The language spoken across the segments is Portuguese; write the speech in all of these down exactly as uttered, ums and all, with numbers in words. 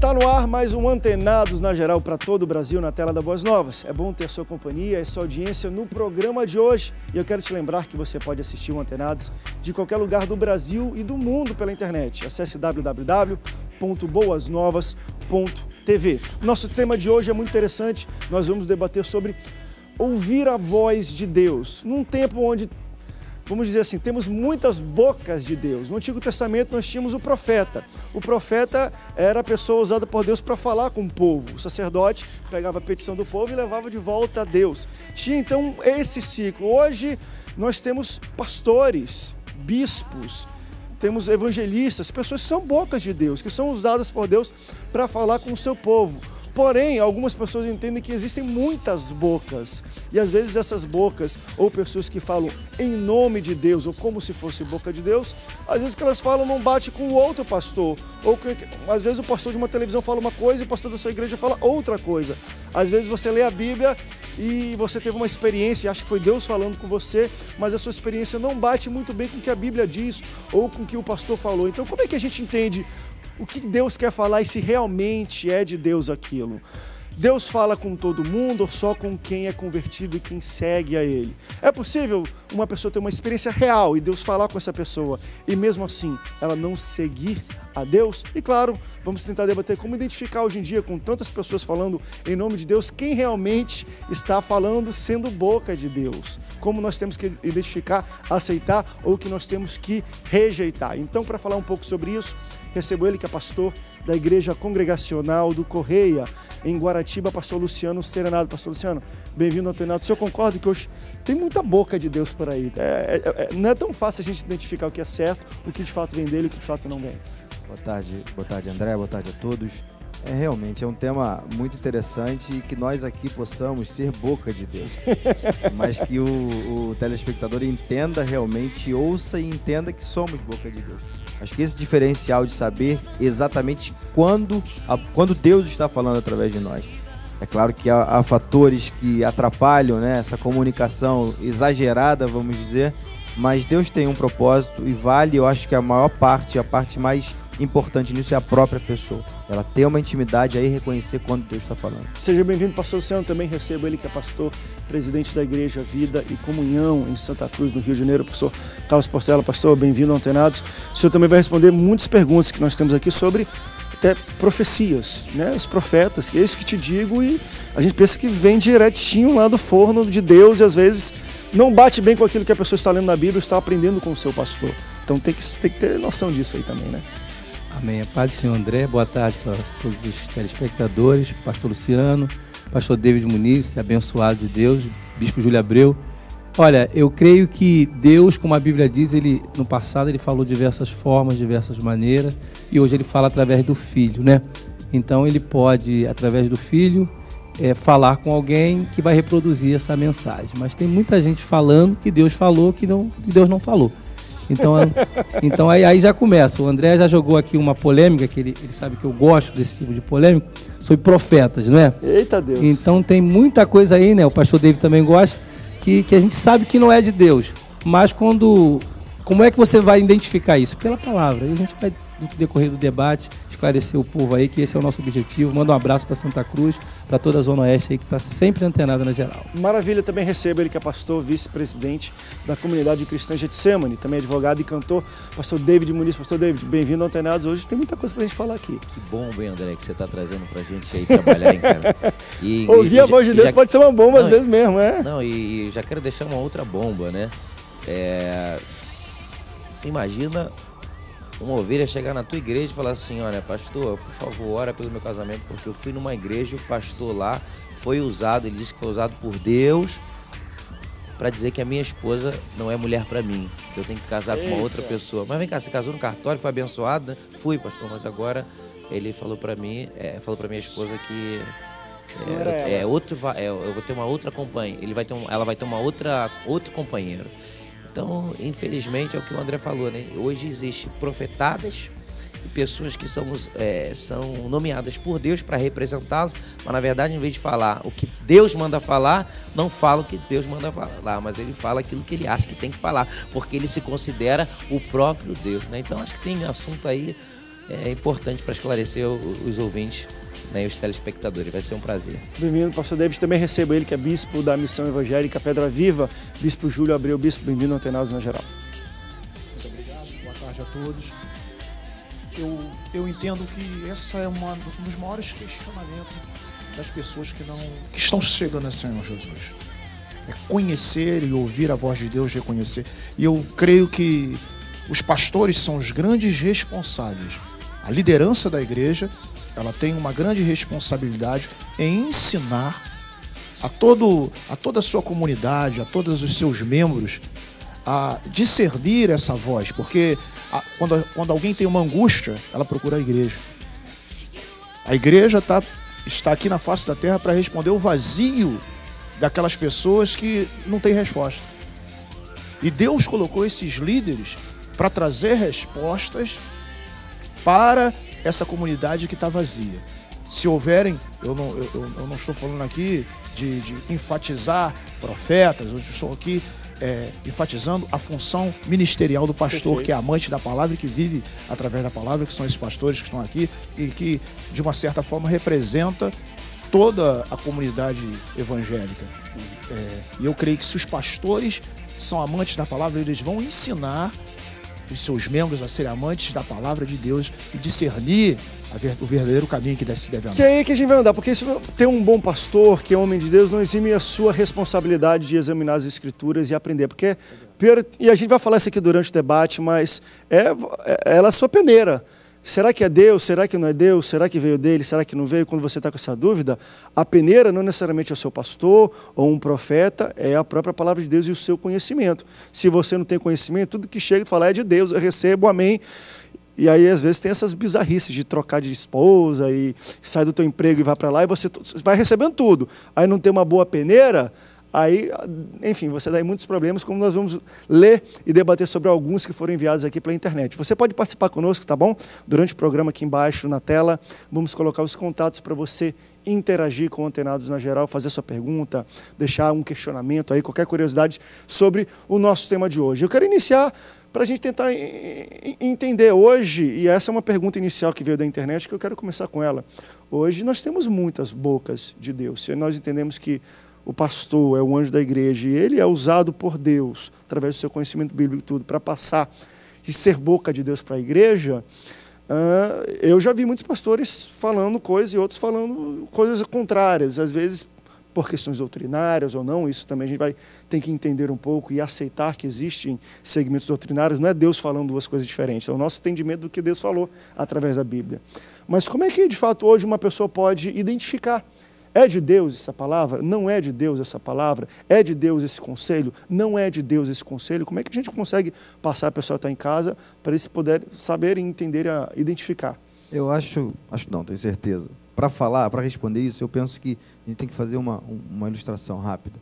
Está no ar mais um Antenados na Geral para todo o Brasil na tela da Boas Novas. É bom ter sua companhia e sua audiência no programa de hoje. E eu quero te lembrar que você pode assistir o Antenados de qualquer lugar do Brasil e do mundo pela internet. Acesse w w w ponto boas novas ponto t v. Nosso tema de hoje é muito interessante. Nós vamos debater sobre ouvir a voz de Deus. Num tempo onde, vamos dizer assim, temos muitas bocas de Deus. No Antigo Testamento nós tínhamos o profeta. O profeta era a pessoa usada por Deus para falar com o povo. O sacerdote pegava a petição do povo e levava de volta a Deus. Tinha então esse ciclo. Hoje nós temos pastores, bispos, temos evangelistas, pessoas que são bocas de Deus, que são usadas por Deus para falar com o seu povo. Porém, algumas pessoas entendem que existem muitas bocas e às vezes essas bocas, ou pessoas que falam em nome de Deus ou como se fosse boca de Deus, às vezes que elas falam não bate com o outro pastor, ou que, às vezes o pastor de uma televisão fala uma coisa e o pastor da sua igreja fala outra coisa. Às vezes você lê a Bíblia e você teve uma experiência, acha que foi Deus falando com você, mas a sua experiência não bate muito bem com o que a Bíblia diz ou com o que o pastor falou. Então como é que a gente entende o que Deus quer falar e se realmente é de Deus aquilo? Deus fala com todo mundo ou só com quem é convertido e quem segue a Ele? É possível uma pessoa ter uma experiência real e Deus falar com essa pessoa e mesmo assim ela não seguir a Deus? E claro, vamos tentar debater como identificar hoje em dia, com tantas pessoas falando em nome de Deus, quem realmente está falando sendo boca de Deus. Como nós temos que identificar, aceitar ou que nós temos que rejeitar. Então, para falar um pouco sobre isso, recebo ele que é pastor da Igreja Congregacional do Correia, em Guaratiba, pastor Luciano Serenado. Pastor Luciano, bem-vindo ao Antenados. O senhor concorda que hoje tem muita boca de Deus por aí? É, é, é, não é tão fácil a gente identificar o que é certo, o que de fato vem dele e o que de fato não vem. Boa tarde, boa tarde André, boa tarde a todos. É realmente é um tema muito interessante e que nós aqui possamos ser boca de Deus, mas que o, o telespectador entenda realmente, ouça e entenda que somos boca de Deus. Acho que esse diferencial de saber exatamente quando, a, quando Deus está falando através de nós. É claro que há, há fatores que atrapalham, né, essa comunicação exagerada, vamos dizer, mas Deus tem um propósito e vale, eu acho que a maior parte, a parte mais importante nisso é a própria pessoa. Ela ter uma intimidade aí e reconhecer quando Deus está falando. Seja bem-vindo, pastor Luciano. Também recebo ele que é pastor, presidente da Igreja Vida e Comunhão em Santa Cruz, no Rio de Janeiro. Pastor Carlos Portela. Pastor, bem-vindo ao Antenados. O senhor também vai responder muitas perguntas que nós temos aqui sobre até profecias, né? Os profetas, que é isso que te digo, e a gente pensa que vem direitinho lá do forno de Deus e às vezes não bate bem com aquilo que a pessoa está lendo na Bíblia, está aprendendo com o seu pastor. Então tem que, tem que ter noção disso aí também, né? Amém. A paz do Senhor André, boa tarde para todos os telespectadores, pastor Luciano, pastor David Muniz, abençoado de Deus, bispo Júlio Abreu. Olha, eu creio que Deus, como a Bíblia diz, ele, no passado ele falou de diversas formas, diversas maneiras, e hoje ele fala através do Filho, né? Então ele pode, através do Filho, é, falar com alguém que vai reproduzir essa mensagem. Mas tem muita gente falando que Deus falou que, não, que Deus não falou. Então, então aí, aí já começa. O André já jogou aqui uma polêmica, que ele, ele sabe que eu gosto desse tipo de polêmica, sobre profetas, não é? Eita Deus! Então tem muita coisa aí, né? O pastor David também gosta, que, que a gente sabe que não é de Deus. Mas quando... Como é que você vai identificar isso? Pela palavra. E a gente vai, no decorrer do debate, esclarecer o povo aí, que esse é o nosso objetivo. Manda um abraço para Santa Cruz, para toda a Zona Oeste aí, que está sempre antenada na geral. Maravilha, também recebo ele que é pastor, vice-presidente da comunidade cristã Getsemane, também advogado e cantor, pastor David Muniz. Pastor David, bem-vindo ao Antenados. Hoje tem muita coisa pra gente falar aqui. Que bom, bem, André, que você está trazendo pra gente aí trabalhar, hein, cara. E, Ouvir e, a voz de Deus já... pode ser uma bomba não, às vezes mesmo, é? Não, e, e já quero deixar uma outra bomba, né? É... Você imagina uma ovelha chegar na tua igreja e falar assim: olha, pastor, por favor, ora pelo meu casamento, porque eu fui numa igreja, o pastor lá foi usado, ele disse que foi usado por Deus para dizer que a minha esposa não é mulher para mim, que eu tenho que casar Eita. com uma outra pessoa. Mas vem cá, você casou no cartório, foi abençoado, né? Fui, pastor, mas agora ele falou para mim, é, falou para minha esposa que é, é outro, é, eu vou ter uma outra companheira, ele vai ter um, ela vai ter uma outra, outro companheiro. Então, infelizmente, é o que o André falou, né? Hoje existe profetadas e pessoas que são, é, são nomeadas por Deus para representá-los, mas na verdade, em vez de falar o que Deus manda falar, não fala o que Deus manda falar, mas ele fala aquilo que ele acha que tem que falar, porque ele se considera o próprio Deus, né? Então, acho que tem assunto aí é importante para esclarecer os ouvintes, né, e os telespectadores. Vai ser um prazer. Bem-vindo, pastor David. Também recebo ele, que é bispo da Missão Evangélica Pedra Viva, bispo Júlio Abreu. Bispo, bem-vindo ao Antenados na Geral. Muito obrigado, boa tarde a todos. Eu, eu entendo que essa é uma, um dos maiores questionamentos das pessoas que, não, que estão chegando a Senhor Jesus. É conhecer e ouvir a voz de Deus, reconhecer. E eu creio que os pastores são os grandes responsáveis. A liderança da igreja, ela tem uma grande responsabilidade em ensinar a, todo, a toda a sua comunidade, a todos os seus membros, a discernir essa voz. Porque a, quando, quando alguém tem uma angústia, ela procura a igreja. A igreja tá, está aqui na face da terra para responder o vazio daquelas pessoas que não têm resposta. E Deus colocou esses líderes para trazer respostas para essa comunidade que está vazia. Se houverem, eu não, eu, eu não estou falando aqui de, de enfatizar profetas, eu estou aqui é, enfatizando a função ministerial do pastor, Perfeito. Que é amante da palavra e que vive através da palavra, que são esses pastores que estão aqui e que, de uma certa forma, representa toda a comunidade evangélica. É, e eu creio que se os pastores são amantes da palavra, eles vão ensinar os seus membros a serem amantes da palavra de Deus e discernir a ver, o verdadeiro caminho que se deve andar. Que é aí que a gente vai andar, porque se ter um bom pastor, que é homem de Deus, não exime a sua responsabilidade de examinar as escrituras e aprender, porque, e a gente vai falar isso aqui durante o debate, mas é, é, ela é a sua peneira. Será que é Deus? Será que não é Deus? Será que veio dele? Será que não veio? Quando você está com essa dúvida, a peneira não necessariamente é o seu pastor ou um profeta, é a própria palavra de Deus e o seu conhecimento. Se você não tem conhecimento, tudo que chega e fala é de Deus, eu recebo, amém. E aí, às vezes, tem essas bizarrices de trocar de esposa e sai do teu emprego e vai para lá e você vai recebendo tudo. Aí não tem uma boa peneira, aí, enfim, você dá muitos problemas, como nós vamos ler e debater sobre alguns que foram enviados aqui pela internet. Você pode participar conosco, tá bom? Durante o programa aqui embaixo na tela, vamos colocar os contatos para você interagir com o Antenados na Geral, fazer sua pergunta, deixar um questionamento aí, qualquer curiosidade sobre o nosso tema de hoje. Eu quero iniciar para a gente tentar entender hoje, e essa é uma pergunta inicial que veio da internet, que eu quero começar com ela. Hoje nós temos muitas bocas de Deus. Se nós entendemos que o pastor é o anjo da igreja e ele é usado por Deus, através do seu conhecimento bíblico e tudo, para passar e ser boca de Deus para a igreja, uh, eu já vi muitos pastores falando coisas e outros falando coisas contrárias, às vezes por questões doutrinárias ou não, isso também a gente vai ter que entender um pouco e aceitar que existem segmentos doutrinários, não é Deus falando duas coisas diferentes, é o nosso entendimento do que Deus falou através da Bíblia. Mas como é que, de fato, hoje uma pessoa pode identificar? É de Deus essa palavra? Não é de Deus essa palavra? É de Deus esse conselho? Não é de Deus esse conselho? Como é que a gente consegue passar a pessoa que está em casa para eles poderem saber, entender e identificar? Eu acho, acho não, tenho certeza. Para falar, para responder isso, eu penso que a gente tem que fazer uma, uma ilustração rápida.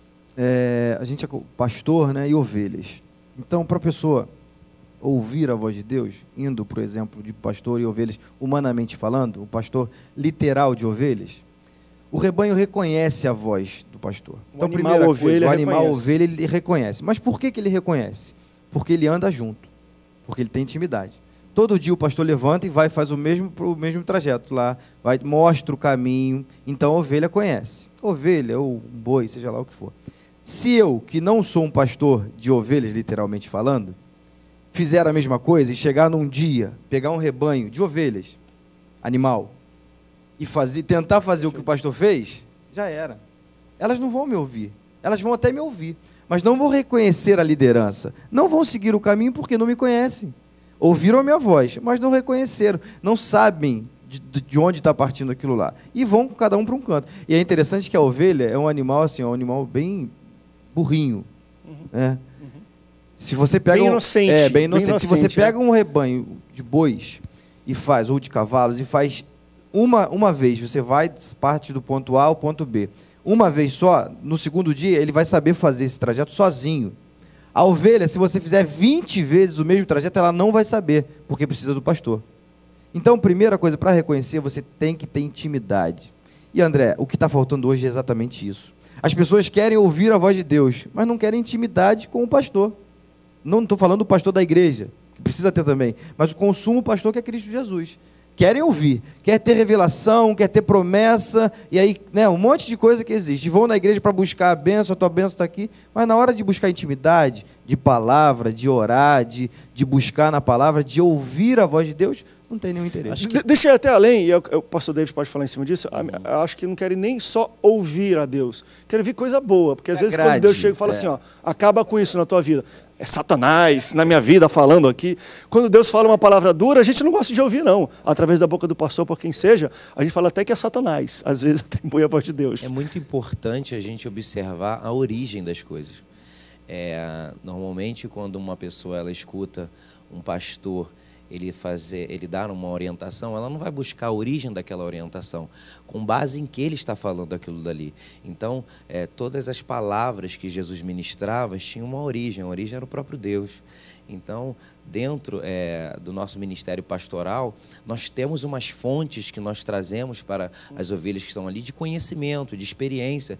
É, a gente é pastor, né, e ovelhas. Então, para a pessoa ouvir a voz de Deus, indo, por exemplo, de pastor e ovelhas, humanamente falando, o pastor literal de ovelhas, o rebanho reconhece a voz do pastor. Então, primeira coisa, o animal ovelha, ele reconhece. Mas por que que ele reconhece? Porque ele anda junto, porque ele tem intimidade. Todo dia o pastor levanta e vai faz o mesmo, o mesmo trajeto lá, vai, mostra o caminho, então a ovelha conhece. Ovelha ou boi, seja lá o que for. Se eu, que não sou um pastor de ovelhas, literalmente falando, fizer a mesma coisa e chegar num dia, pegar um rebanho de ovelhas, animal, e fazer, tentar fazer o que o pastor fez, já era. Elas não vão me ouvir. Elas vão até me ouvir, mas não vão reconhecer a liderança. Não vão seguir o caminho porque não me conhecem. Ouviram a minha voz, mas não reconheceram. Não sabem de, de onde está partindo aquilo lá. E vão cada um para um canto. E é interessante que a ovelha é um animal, assim, é um animal bem burrinho. Uhum. Né? Uhum. Se você pega bem um, inocente. É, bem inocente. Bem Se você inocente, pega é. um rebanho de bois e faz, ou de cavalos, e faz Uma, uma vez, você vai, parte do ponto A ao ponto B. Uma vez só, no segundo dia, ele vai saber fazer esse trajeto sozinho. A ovelha, se você fizer vinte vezes o mesmo trajeto, ela não vai saber, porque precisa do pastor. Então, primeira coisa, para reconhecer, você tem que ter intimidade. E, André, o que está faltando hoje é exatamente isso. As pessoas querem ouvir a voz de Deus, mas não querem intimidade com o pastor. Não estou falando do pastor da igreja, que precisa ter também, mas o consumo, pastor, que é Cristo Jesus. Querem ouvir, quer ter revelação, quer ter promessa, e aí, né, um monte de coisa que existe. Vão na igreja para buscar a bênção, a tua bênção está aqui, mas na hora de buscar intimidade, de palavra, de orar, de, de buscar na palavra, de ouvir a voz de Deus, não tem nenhum interesse. Acho que... De deixa eu ir até além, e o pastor David pode falar em cima disso, eu acho que não querem nem só ouvir a Deus, querem ouvir coisa boa, porque às vezes quando Deus chega e fala é. assim, ó, acaba com isso na tua vida, é Satanás na minha vida falando aqui. Quando Deus fala uma palavra dura, a gente não gosta de ouvir, não. Através da boca do pastor, por quem seja, a gente fala até que é Satanás. Às vezes atribui a voz de Deus. É muito importante a gente observar a origem das coisas. É, normalmente, quando uma pessoa ela escuta um pastor ele fazer, ele dar uma orientação, ela não vai buscar a origem daquela orientação, com base em que ele está falando aquilo dali. Então, é, todas as palavras que Jesus ministrava tinham uma origem, a origem era o próprio Deus. Então, dentro é, do nosso ministério pastoral, nós temos umas fontes que nós trazemos para as ovelhas que estão ali de conhecimento, de experiência.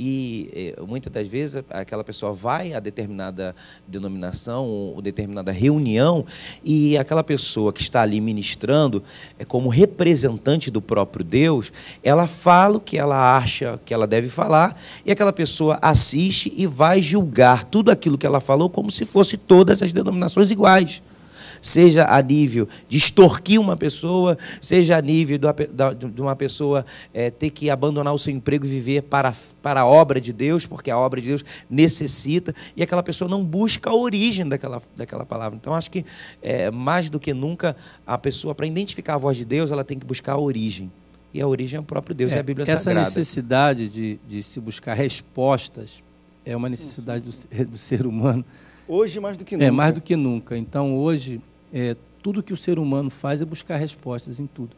E é, muitas das vezes aquela pessoa vai a determinada denominação ou determinada reunião e aquela pessoa que está ali ministrando, é, como representante do próprio Deus, ela fala o que ela acha que ela deve falar e aquela pessoa assiste e vai julgar tudo aquilo que ela falou como se fosse todas as denominações iguais. Seja a nível de extorquir uma pessoa, seja a nível de uma pessoa é, ter que abandonar o seu emprego e viver para, para a obra de Deus, porque a obra de Deus necessita, e aquela pessoa não busca a origem daquela, daquela palavra. Então, acho que, é, mais do que nunca, a pessoa, para identificar a voz de Deus, ela tem que buscar a origem. E a origem é o próprio Deus, é, é a Bíblia essa Sagrada. Essa necessidade de, de se buscar respostas é uma necessidade do, do ser humano. Hoje mais do que nunca. É, mais do que nunca. Então, hoje, é, tudo que o ser humano faz é buscar respostas em tudo.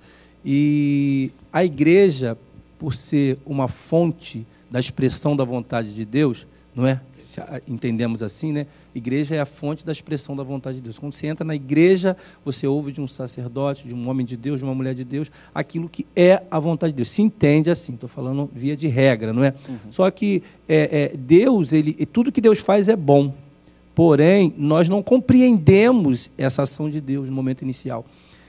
E a igreja, por ser uma fonte da expressão da vontade de Deus, não é? Se entendemos assim, né? Igreja é a fonte da expressão da vontade de Deus. Quando você entra na igreja, você ouve de um sacerdote, de um homem de Deus, de uma mulher de Deus, aquilo que é a vontade de Deus. Se entende assim, estou falando via de regra, não é? Uhum. Só que é, é, Deus, ele, tudo que Deus faz é bom. Porém, nós não compreendemos essa ação de Deus no momento inicial.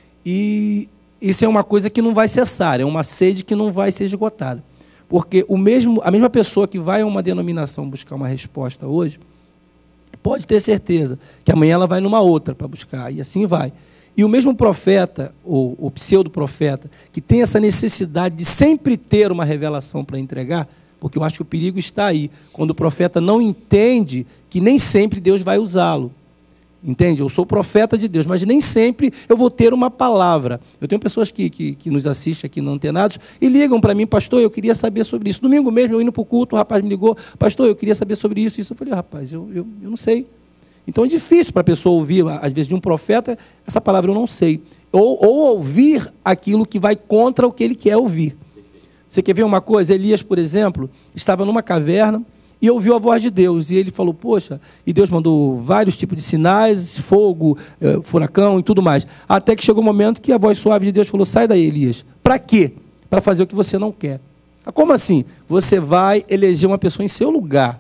E isso é uma coisa que não vai cessar, é uma sede que não vai ser esgotada. Porque o mesmo, a mesma pessoa que vai a uma denominação buscar uma resposta hoje, pode ter certeza que amanhã ela vai numa outra para buscar, e assim vai. E o mesmo profeta, ou, ou pseudo-profeta, que tem essa necessidade de sempre ter uma revelação para entregar, porque eu acho que o perigo está aí, quando o profeta não entende que nem sempre Deus vai usá-lo. Entende? Eu sou profeta de Deus, mas nem sempre eu vou ter uma palavra. Eu tenho pessoas que, que, que nos assistem aqui no Antenados e ligam para mim, pastor, eu queria saber sobre isso. Domingo mesmo, eu indo para o culto, o rapaz me ligou, pastor, eu queria saber sobre isso. isso. Eu falei, rapaz, eu, eu, eu não sei. Então é difícil para a pessoa ouvir, às vezes, de um profeta, essa palavra eu não sei. Ou, ou ouvir aquilo que vai contra o que ele quer ouvir. Você quer ver uma coisa? Elias, por exemplo, estava numa caverna e ouviu a voz de Deus. E ele falou, poxa, e Deus mandou vários tipos de sinais, fogo, furacão e tudo mais. Até que chegou o um momento que a voz suave de Deus falou, sai daí, Elias. Para quê? Para fazer o que você não quer. Como assim? Você vai eleger uma pessoa em seu lugar.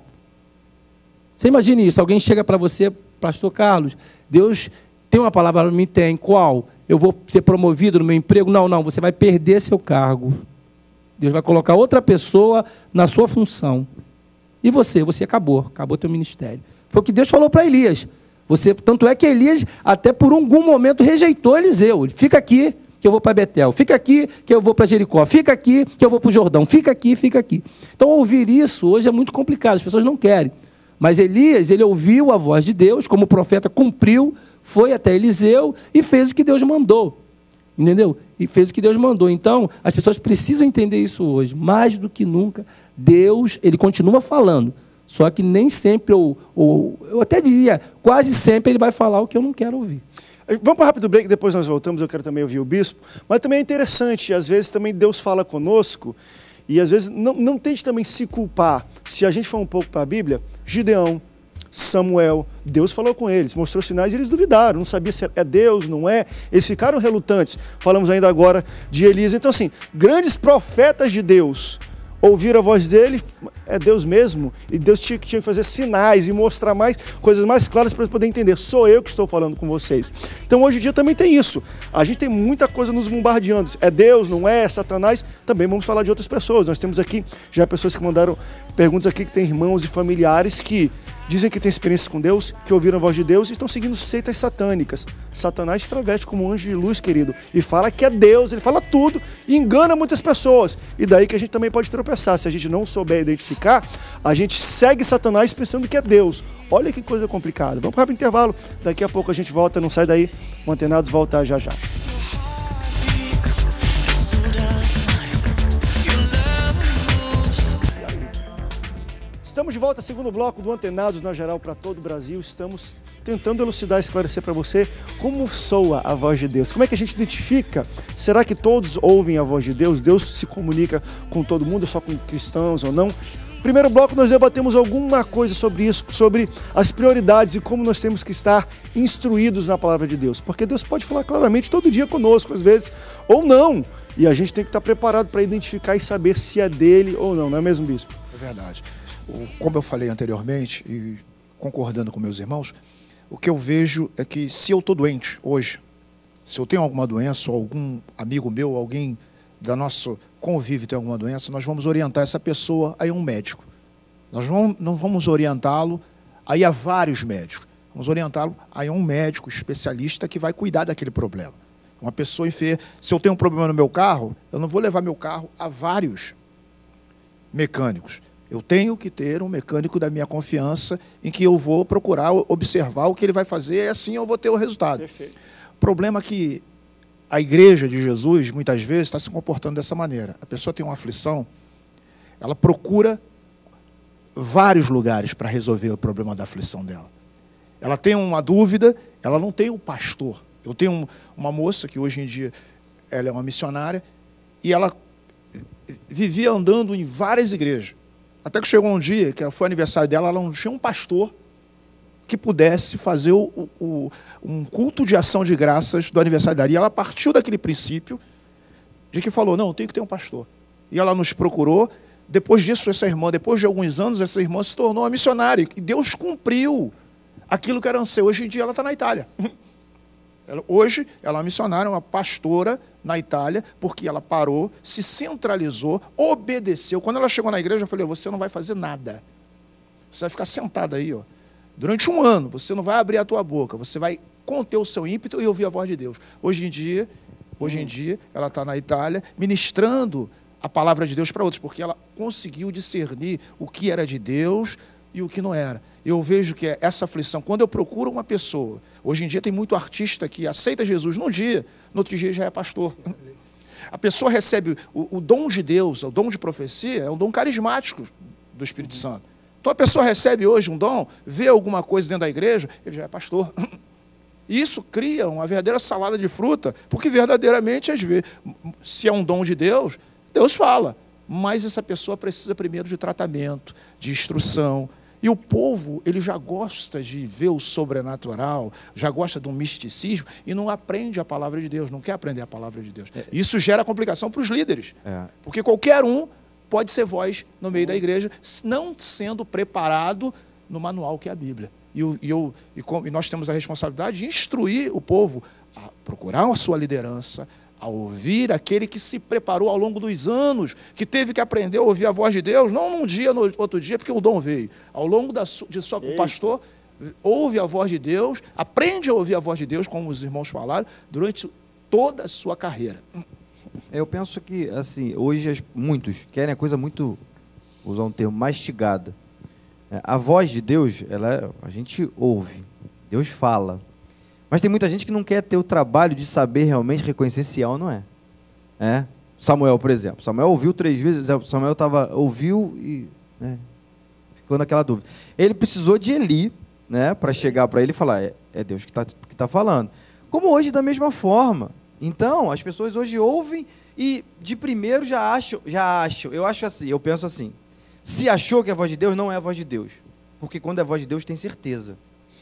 Você imagine isso, alguém chega para você, pastor Carlos, Deus tem uma palavra para mim? Tem. Qual? Eu vou ser promovido no meu emprego? Não, não, você vai perder seu cargo. Deus vai colocar outra pessoa na sua função. E você? Você acabou. Acabou teu ministério. Foi o que Deus falou para Elias. Você, tanto é que Elias, até por algum momento, rejeitou Eliseu. Ele, fica aqui, que eu vou para Betel. Fica aqui, que eu vou para Jericó. Fica aqui, que eu vou para o Jordão. Fica aqui, fica aqui. Então, ouvir isso hoje é muito complicado. As pessoas não querem. Mas Elias, ele ouviu a voz de Deus, como o profeta cumpriu, foi até Eliseu e fez o que Deus mandou. Entendeu? E fez o que Deus mandou. Então, as pessoas precisam entender isso hoje. Mais do que nunca, Deus, ele continua falando. Só que nem sempre, ou, ou eu até diria, quase sempre ele vai falar o que eu não quero ouvir. Vamos para um rápido break, depois nós voltamos, eu quero também ouvir o bispo. Mas também é interessante, às vezes também Deus fala conosco, e às vezes não, não tente também se culpar. Se a gente for um pouco para a Bíblia, Gideão, Samuel, Deus falou com eles, mostrou sinais e eles duvidaram, não sabia se é Deus, não é, eles ficaram relutantes. Falamos ainda agora de Elias. Então assim, grandes profetas de Deus, ouvir a voz dele, é Deus mesmo, e Deus tinha, tinha que fazer sinais e mostrar mais coisas mais claras para poder entender, sou eu que estou falando com vocês. Então hoje em dia também tem isso, a gente tem muita coisa nos bombardeando, é Deus, não é, é Satanás, também vamos falar de outras pessoas, nós temos aqui já pessoas que mandaram perguntas aqui, que tem irmãos e familiares que dizem que têm experiência com Deus, que ouviram a voz de Deus e estão seguindo seitas satânicas. Satanás se traveste como um anjo de luz, querido, e fala que é Deus, ele fala tudo e engana muitas pessoas. E daí que a gente também pode tropeçar. Se a gente não souber identificar, a gente segue Satanás pensando que é Deus. Olha que coisa complicada. Vamos para o intervalo, daqui a pouco a gente volta, não sai daí. O Antenados volta já já. Estamos de volta, segundo bloco do Antenados na geral para todo o Brasil. Estamos tentando elucidar, esclarecer para você como soa a voz de Deus. Como é que a gente identifica? Será que todos ouvem a voz de Deus? Deus se comunica com todo mundo, só com cristãos ou não? Primeiro bloco nós debatemos alguma coisa sobre isso, sobre as prioridades e como nós temos que estar instruídos na palavra de Deus. Porque Deus pode falar claramente todo dia conosco, às vezes, ou não. E a gente tem que estar preparado para identificar e saber se é dele ou não, não é mesmo, bispo? É verdade. Como eu falei anteriormente, e concordando com meus irmãos, o que eu vejo é que se eu estou doente hoje, se eu tenho alguma doença, ou algum amigo meu, alguém da nosso convívio tem alguma doença, nós vamos orientar essa pessoa a ir a um médico. Nós não, não vamos orientá-lo a ir a vários médicos. Vamos orientá-lo a ir a um médico especialista que vai cuidar daquele problema. Uma pessoa enferma. Se eu tenho um problema no meu carro, eu não vou levar meu carro a vários mecânicos. Eu tenho que ter um mecânico da minha confiança em que eu vou procurar observar o que ele vai fazer e assim eu vou ter o resultado. Perfeito. O problema é que a igreja de Jesus, muitas vezes, está se comportando dessa maneira. A pessoa tem uma aflição, ela procura vários lugares para resolver o problema da aflição dela. Ela tem uma dúvida, ela não tem um pastor. Eu tenho um, uma moça que hoje em dia ela é uma missionária e ela vivia andando em várias igrejas. Até que chegou um dia, que foi aniversário dela, ela não tinha um pastor que pudesse fazer o, o, um culto de ação de graças do aniversário dela. E ela partiu daquele princípio de que falou, não, tem que ter um pastor. E ela nos procurou. Depois disso, essa irmã, depois de alguns anos, essa irmã se tornou uma missionária. E Deus cumpriu aquilo que era anseio. Hoje em dia ela está na Itália. Ela, hoje ela é uma missionária, uma pastora na Itália, porque ela parou, se centralizou, obedeceu. Quando ela chegou na igreja, eu falei, você não vai fazer nada. Você vai ficar sentada aí, ó. Durante um ano, você não vai abrir a tua boca, você vai conter o seu ímpeto e ouvir a voz de Deus. Hoje em dia, hoje em dia ela está na Itália, ministrando a palavra de Deus para outros, porque ela conseguiu discernir o que era de Deus e o que não era. Eu vejo que essa aflição, quando eu procuro uma pessoa, hoje em dia tem muito artista que aceita Jesus num dia, no outro dia já é pastor. A pessoa recebe o, o dom de Deus, o dom de profecia, é um dom carismático do Espírito Santo. Então a pessoa recebe hoje um dom, vê alguma coisa dentro da igreja, ele já é pastor. E isso cria uma verdadeira salada de fruta, porque verdadeiramente, às vezes, se é um dom de Deus, Deus fala, mas essa pessoa precisa primeiro de tratamento, de instrução. E o povo, ele já gosta de ver o sobrenatural, já gosta de um misticismo e não aprende a palavra de Deus, não quer aprender a palavra de Deus. Isso gera complicação para os líderes, é. Porque qualquer um pode ser voz no meio da igreja, não sendo preparado no manual que é a Bíblia. E, eu, e, eu, e, com, e nós temos a responsabilidade de instruir o povo a procurar a sua liderança, a ouvir aquele que se preparou ao longo dos anos, que teve que aprender a ouvir a voz de Deus, não num dia, no outro dia, porque o dom veio. Ao longo da, de sua, o pastor ouve a voz de Deus, aprende a ouvir a voz de Deus, como os irmãos falaram, durante toda a sua carreira. Eu penso que, assim, hoje muitos querem a coisa muito, vou usar um termo, mastigada. A voz de Deus, ela, a gente ouve, Deus fala. Mas tem muita gente que não quer ter o trabalho de saber realmente reconhecer se é ou não é. É? Samuel, por exemplo. Samuel ouviu três vezes, Samuel tava, ouviu e né, ficou naquela dúvida. Ele precisou de Eli, né, para chegar para ele e falar, é, é Deus que está que tá falando. Como hoje, da mesma forma. Então, as pessoas hoje ouvem e de primeiro já acham, já acham, eu acho assim, eu penso assim, se achou que é a voz de Deus, não é a voz de Deus. Porque quando é a voz de Deus, tem certeza.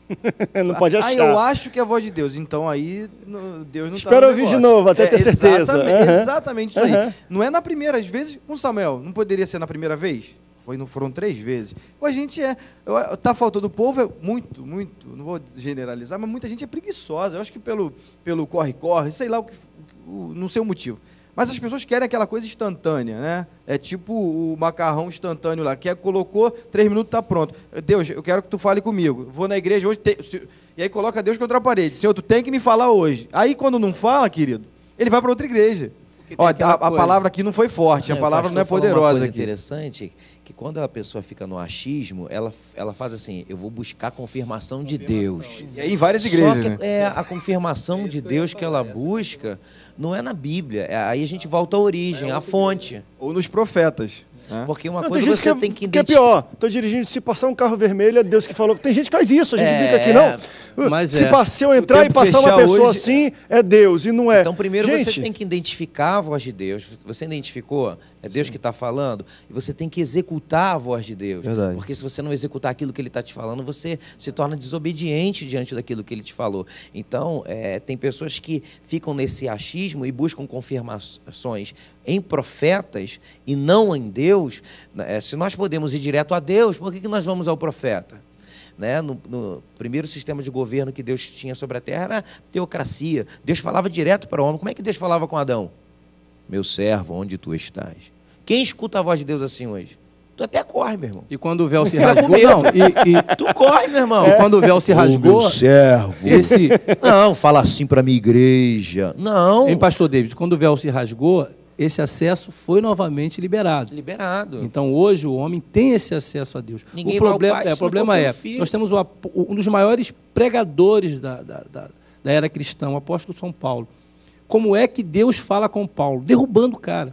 Não pode achar. Ah, eu acho que é a voz de Deus. Então aí no, Deus não está. Espera ouvir de novo, até ter certeza. Exatamente, uhum. exatamente isso uhum. aí. Não é na primeira, às vezes, com Samuel, não poderia ser na primeira vez? Foi, não foram três vezes. Com a gente é. Está faltando o povo, é muito, muito, não vou generalizar, mas muita gente é preguiçosa. Eu acho que pelo pelo corre-corre, sei lá, o que, o, não sei o motivo. Mas as pessoas querem aquela coisa instantânea, né? É tipo o macarrão instantâneo lá, que é, colocou, três minutos está pronto. Deus, eu quero que tu fale comigo. Vou na igreja hoje, te... e aí coloca Deus contra a parede. Senhor, tu tem que me falar hoje. Aí quando não fala, querido, ele vai para outra igreja. Ó, a, a palavra aqui não foi forte, a palavra não é poderosa uma coisa aqui. Interessante que quando a pessoa fica no achismo, ela, ela faz assim, eu vou buscar a confirmação de Deus. E aí em várias igrejas, Só que né? é a confirmação de Deus que ela busca não é na Bíblia. É, aí a gente volta à origem, à fonte. Ou nos profetas. Né? Porque uma Não, coisa tem gente você que, tem que que é identificar. pior. Estou dirigindo, se passar um carro vermelho, é Deus que falou. Tem gente que faz isso, a gente É, fica aqui, não. mas se, é. pa- se eu Se o entrar e tempo passar uma fechar pessoa hoje- assim, é Deus, e não é. Então, primeiro gente, você tem que identificar a voz de Deus. Você identificou? É Deus Sim. que está falando. E você tem que executar a voz de Deus. Verdade. Porque se você não executar aquilo que Ele está te falando, você se torna desobediente diante daquilo que Ele te falou. Então, é, tem pessoas que ficam nesse achismo e buscam confirmações em profetas e não em Deus. É, se nós podemos ir direto a Deus, por que, que nós vamos ao profeta? Né? No, no primeiro sistema de governo que Deus tinha sobre a terra era a teocracia. Deus falava direto para o homem. Como é que Deus falava com Adão? Meu servo, onde tu estás? Quem escuta a voz de Deus assim hoje? Tu até corre, meu irmão. E quando o véu se Fica com rasgou, medo. não, e, e- Tu corre, meu irmão. e quando o véu se rasgou, servo. esse, Não, fala assim para minha igreja. Não. hein, pastor David, quando o véu se rasgou, esse acesso foi novamente liberado. Liberado. Então hoje o homem tem esse acesso a Deus. Ninguém o vai ao problema, Pai é, se o problema não for é, pelo Filho. nós temos o ap- um dos maiores pregadores da, da, da, da era cristã, o apóstolo São Paulo. Como é que Deus fala com Paulo? Derrubando o cara.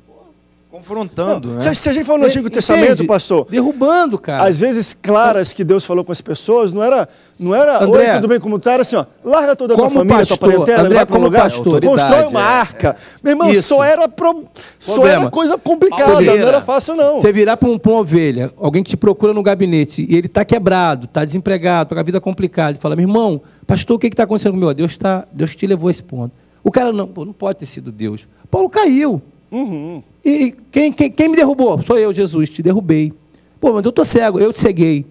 Confrontando, não, né? se, se a gente for no Antigo Entende? Testamento, pastor, Derrubando, cara. às vezes claras que Deus falou com as pessoas, não era, não era André, oi, tudo bem como tá, era assim, ó, larga toda a tua como família, pastor, tua parentela, André, vai para um como lugar, pastor, constrói autoridade, uma é, arca. Meu irmão, Isso. só era, pro, só Problema. era coisa complicada, Você não era fácil não. Você virar para um, pra uma ovelha, alguém que te procura no gabinete, e ele está quebrado, está desempregado, está com a vida complicada, e fala, meu irmão, pastor, o que está acontecendo comigo? Deus, tá, Deus te levou a esse ponto. O cara, não, pô, não pode ter sido Deus. Paulo caiu. Uhum. E quem, quem, quem me derrubou? Sou eu, Jesus, te derrubei. Pô, mas eu estou cego, eu te ceguei.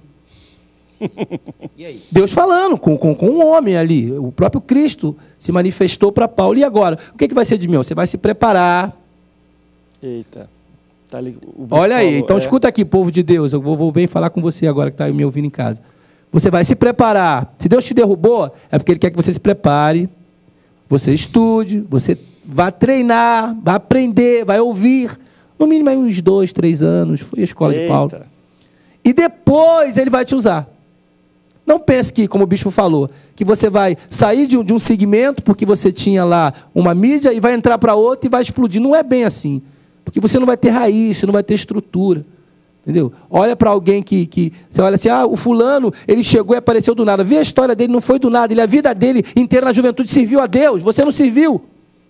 E aí? Deus falando com, com, com um homem ali, o próprio Cristo se manifestou para Paulo. E agora? O que, que vai ser de mim? Você vai se preparar. Eita. Tá ali, o bispo Olha aí, falou, então é. escuta aqui, povo de Deus, eu vou, vou bem falar com você agora que está me ouvindo em casa. Você vai se preparar. Se Deus te derrubou, é porque Ele quer que você se prepare, você estude, você vá treinar, vá aprender, vai ouvir. No mínimo aí uns dois, três anos, foi a escola de Paulo. Eita. E depois Ele vai te usar. Não pense que, como o bispo falou, que você vai sair de um, de um segmento porque você tinha lá uma mídia e vai entrar para outro e vai explodir. Não é bem assim. Porque você não vai ter raiz, você não vai ter estrutura. Entendeu? Olha para alguém que, que... Você olha assim, ah, o fulano, ele chegou e apareceu do nada. Vê a história dele, não foi do nada. Ele, a vida dele inteira na juventude serviu a Deus. Você não serviu.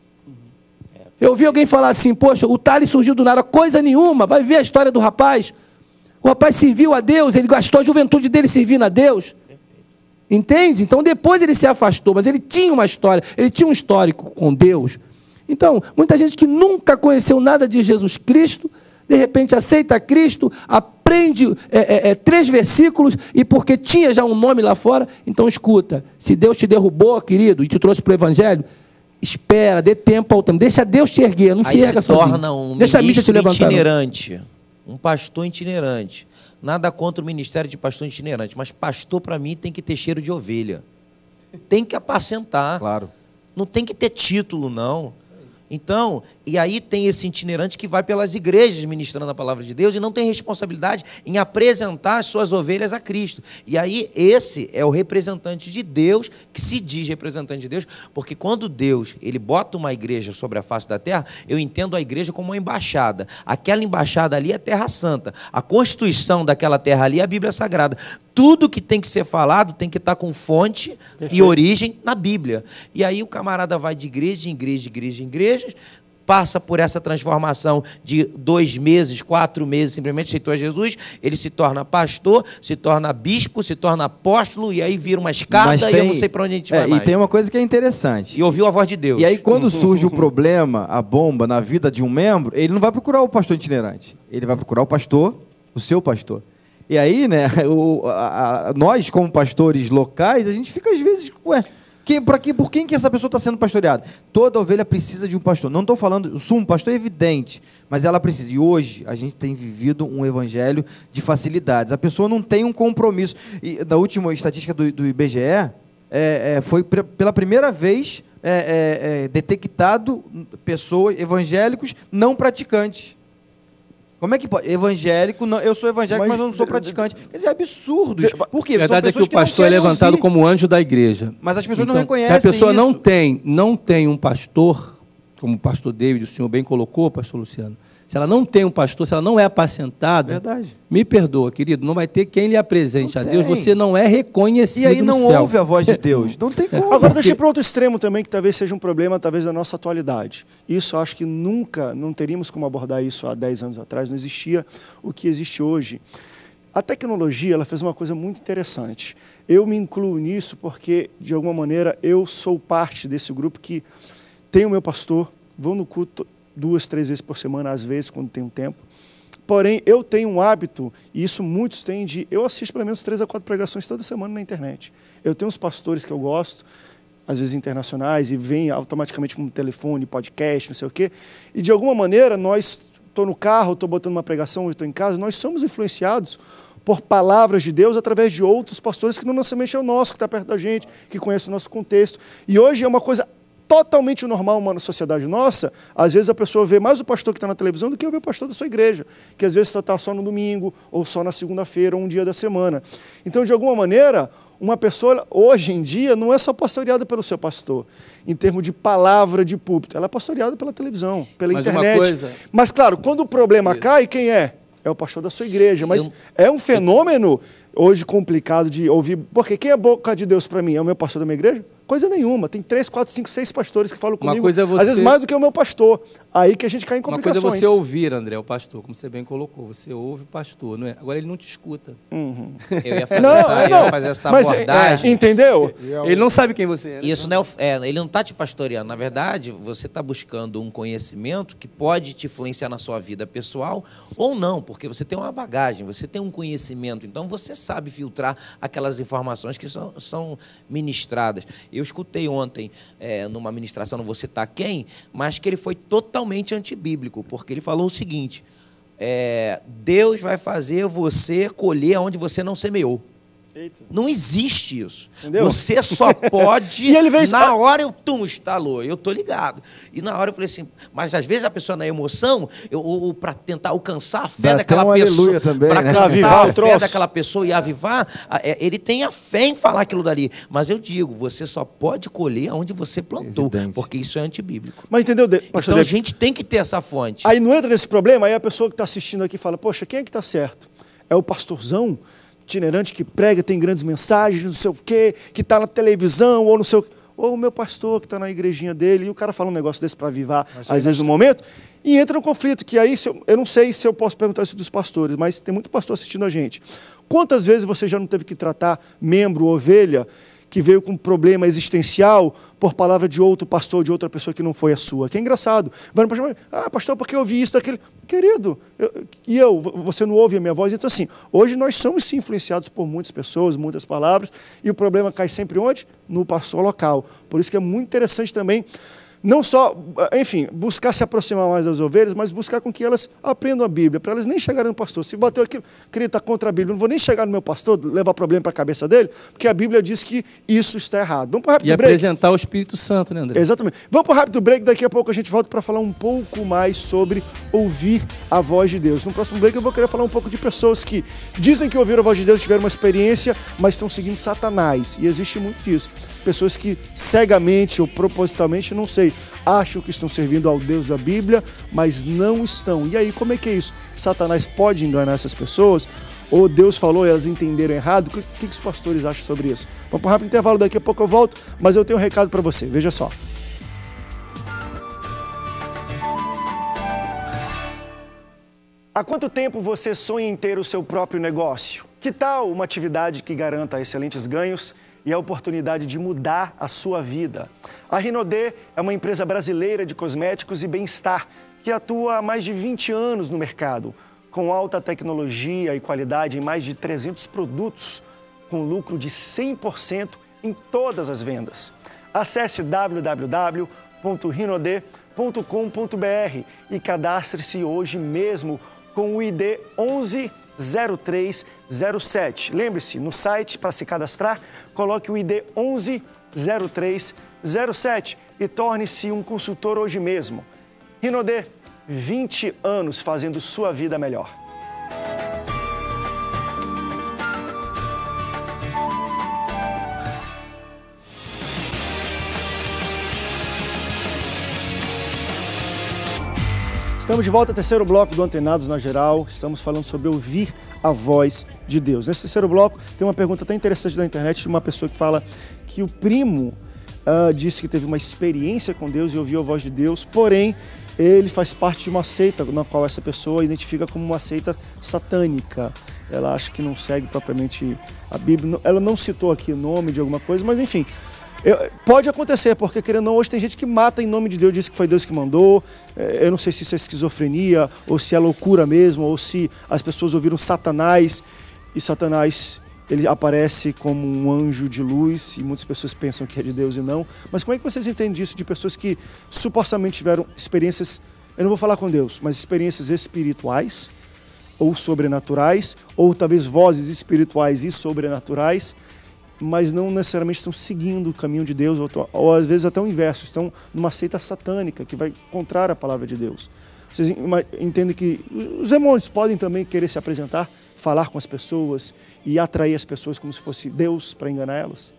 Eu ouvi alguém falar assim, poxa, o Thales surgiu do nada. Coisa nenhuma. Vai ver a história do rapaz. O rapaz serviu a Deus, ele gastou a juventude dele servindo a Deus. Entende? Então depois ele se afastou, mas ele tinha uma história, ele tinha um histórico com Deus. Então, muita gente que nunca conheceu nada de Jesus Cristo, de repente aceita Cristo, aprende é, é, é, três versículos, e porque tinha já um nome lá fora, então escuta, se Deus te derrubou, querido, e te trouxe para o Evangelho, espera, dê tempo ao tempo, deixa Deus te erguer, não Aí se erga se torna sozinho. um Deixa a mídia te ministro levantar. não. itinerante, um pastor itinerante. Nada contra o ministério de pastor itinerante, mas pastor, para mim, tem que ter cheiro de ovelha. Tem que apacentar. Claro. Não tem que ter título, não. Então, e aí tem esse itinerante que vai pelas igrejas ministrando a palavra de Deus e não tem responsabilidade em apresentar as suas ovelhas a Cristo. E aí esse é o representante de Deus, que se diz representante de Deus, porque quando Deus ele bota uma igreja sobre a face da terra, eu entendo a igreja como uma embaixada. Aquela embaixada ali é a Terra Santa. A constituição daquela terra ali é a Bíblia Sagrada. Tudo que tem que ser falado tem que estar com fonte Perfeito. E origem na Bíblia. E aí o camarada vai de igreja em igreja, de igreja em igreja, passa por essa transformação de dois meses, quatro meses, simplesmente aceitou a Jesus, ele se torna pastor, se torna bispo, se torna apóstolo, e aí vira uma escada tem, e eu não sei para onde a gente é, vai mais. E tem uma coisa que é interessante. E ouviu a voz de Deus. E aí, quando surge o problema, a bomba na vida de um membro, ele não vai procurar o pastor itinerante. Ele vai procurar o pastor, o seu pastor. E aí, né, o, a, a, nós, como pastores locais, a gente fica às vezes, ué, quem, pra que, por quem que essa pessoa está sendo pastoreada? Toda ovelha precisa de um pastor. Não estou falando, o sumo pastor é evidente, mas ela precisa. E hoje a gente tem vivido um evangelho de facilidades. A pessoa não tem um compromisso. E na última estatística do, do I B G E, é, é, foi pre, pela primeira vez é, é, é, detectado pessoas evangélicos não praticantes. Como é que pode? Evangélico, não, eu sou evangélico, mas, mas eu não sou praticante. Quer dizer, é absurdo isso. Por quê? A verdade é que o pastor é levantado ouvir. como anjo da igreja. Mas as pessoas então, não reconhecem isso. Se a pessoa isso. não tem, não tem um pastor, como o pastor David, o senhor bem colocou, pastor Luciano, se ela não tem um pastor, se ela não é apacentada, verdade. me perdoa, querido, não vai ter quem lhe apresente não a Deus, tem. você não é reconhecido. E aí não no céu. ouve a voz de Deus. Não tem como. Agora deixa eu ir para outro extremo também, que talvez seja um problema, talvez da nossa atualidade. Isso eu acho que nunca, não teríamos como abordar isso há dez anos atrás, não existia o que existe hoje. A tecnologia, ela fez uma coisa muito interessante. Eu me incluo nisso porque, de alguma maneira, eu sou parte desse grupo que tem o meu pastor, vou no culto duas, três vezes por semana, às vezes, quando tem um tempo. Porém, eu tenho um hábito, e isso muitos têm, de eu assisto pelo menos três a quatro pregações toda semana na internet. Eu tenho uns pastores que eu gosto, às vezes internacionais, e vem automaticamente com telefone, podcast, não sei o quê. E, de alguma maneira, nós, estou no carro, estou botando uma pregação, estou em casa, nós somos influenciados por palavras de Deus através de outros pastores que não necessariamente é o nosso, que está perto da gente, que conhece o nosso contexto. E hoje é uma coisa totalmente normal uma sociedade nossa, às vezes a pessoa vê mais o pastor que está na televisão do que eu ver o pastor da sua igreja, que às vezes está só no domingo, ou só na segunda-feira, ou um dia da semana. Então, de alguma maneira, uma pessoa, hoje em dia, não é só pastoreada pelo seu pastor, em termos de palavra de púlpito, ela é pastoreada pela televisão, pela Mas internet. Uma coisa... Mas, claro, quando o problema Isso. cai, quem é? É o pastor da sua igreja, mas eu... é um fenômeno hoje complicado de ouvir, porque quem é boca de Deus para mim? É o meu pastor da minha igreja? Coisa nenhuma. Tem três, quatro, cinco, seis pastores que falam comigo, uma coisa é você... às vezes mais do que o meu pastor. Aí que a gente cai em complicações. Uma coisa é você ouvir, André, o pastor, como você bem colocou. Você ouve o pastor, não é? Agora ele não te escuta. Uhum. Eu ia fazer não, essa, não, eu ia fazer essa mas, abordagem. É, entendeu? Ele não sabe quem você é. Né? Isso não é, é, ele não está te pastoreando. Na verdade, você está buscando um conhecimento que pode te influenciar na sua vida pessoal ou não, porque você tem uma bagagem, você tem um conhecimento, então você sabe filtrar aquelas informações que são, são ministradas. Eu escutei ontem é, numa ministração, não vou citar quem, mas que ele foi totalmente antibíblico, porque ele falou o seguinte, é, Deus vai fazer você colher onde você não semeou. Eita. Não existe isso. Entendeu? Você só pode... e ele veio... Na hora eu, tum, estalou, eu tô ligado. E na hora eu falei assim, mas às vezes a pessoa na emoção, para tentar alcançar a fé Dá daquela um pessoa, também, para né? avivar a fé daquela pessoa e avivar, ele tem a fé em falar aquilo dali. Mas eu digo, você só pode colher onde você plantou, Evidente. porque isso é antibíblico. Mas entendeu, pastor? Então a gente tem que ter essa fonte. Aí não entra nesse problema, aí a pessoa que está assistindo aqui fala, poxa, quem é que está certo? É o pastorzão itinerante que prega, tem grandes mensagens, não sei o quê, que está na televisão, ou não sei o quê. Ou o meu pastor que está na igrejinha dele, e o cara fala um negócio desse para avivar, mas às vezes, no momento, e entra no conflito, que aí, se eu, eu não sei se eu posso perguntar isso dos pastores, mas tem muito pastor assistindo a gente. Quantas vezes você já não teve que tratar membro, ovelha, que veio com um problema existencial por palavra de outro pastor, de outra pessoa que não foi a sua? Que é engraçado. Vai no pastor, ah, pastor, porque eu ouvi isso, daquele... Querido, eu, e eu, você não ouve a minha voz? Então, assim, hoje nós somos, sim, influenciados por muitas pessoas, muitas palavras, e o problema cai sempre onde? No pastor local. Por isso que é muito interessante também, não só, enfim, buscar se aproximar mais das ovelhas, mas buscar com que elas aprendam a Bíblia, para elas nem chegarem no pastor. Se bateu aquilo, querido, está contra a Bíblia, não vou nem chegar no meu pastor, levar problema para a cabeça dele, porque a Bíblia diz que isso está errado. Vamos para o rápido e break. apresentar o Espírito Santo, né, André? Exatamente. Vamos para o rápido break, daqui a pouco a gente volta para falar um pouco mais sobre ouvir a voz de Deus. No próximo break eu vou querer falar um pouco de pessoas que dizem que ouviram a voz de Deus, tiveram uma experiência, mas estão seguindo Satanás. E existe muito disso. Pessoas que cegamente ou propositalmente, não sei, acham que estão servindo ao Deus da Bíblia, mas não estão. E aí, como é que é isso? Satanás pode enganar essas pessoas? Ou Deus falou e elas entenderam errado? O que, que os pastores acham sobre isso? Vamos para um rápido intervalo, daqui a pouco eu volto, mas eu tenho um recado para você. Veja só. Há quanto tempo você sonha em ter o seu próprio negócio? Que tal uma atividade que garanta excelentes ganhos e a oportunidade de mudar a sua vida? A Rinodê é uma empresa brasileira de cosméticos e bem-estar que atua há mais de vinte anos no mercado, com alta tecnologia e qualidade em mais de trezentos produtos, com lucro de cem por cento em todas as vendas. Acesse w w w ponto rinodê ponto com ponto b r e cadastre-se hoje mesmo com o I D onze zero três zero sete. Lembre-se, no site, para se cadastrar, coloque o I D onze zero três zero sete e torne-se um consultor hoje mesmo. Rinodê, vinte anos fazendo sua vida melhor. Estamos de volta ao terceiro bloco do Antenados na Geral. Estamos falando sobre ouvir a voz de Deus. Nesse terceiro bloco, tem uma pergunta tão interessante da internet de uma pessoa que fala que o primo uh, disse que teve uma experiência com Deus e ouviu a voz de Deus, porém, ele faz parte de uma seita na qual essa pessoa identifica como uma seita satânica. Ela acha que não segue propriamente a Bíblia. Ela não citou aqui o nome de alguma coisa, mas enfim... Eu, pode acontecer, porque querendo ou não, hoje tem gente que mata em nome de Deus, diz que foi Deus que mandou. Eu não sei se isso é esquizofrenia, ou se é loucura mesmo, ou se as pessoas ouviram Satanás, e Satanás ele aparece como um anjo de luz, e muitas pessoas pensam que é de Deus e não. Mas como é que vocês entendem isso de pessoas que supostamente tiveram experiências, eu não vou falar com Deus, mas experiências espirituais, ou sobrenaturais, ou talvez vozes espirituais e sobrenaturais, mas não necessariamente estão seguindo o caminho de Deus, ou, ou às vezes até o inverso, estão numa seita satânica que vai contrária à palavra de Deus. Vocês entendem que os demônios podem também querer se apresentar, falar com as pessoas e atrair as pessoas como se fosse Deus para enganar elas?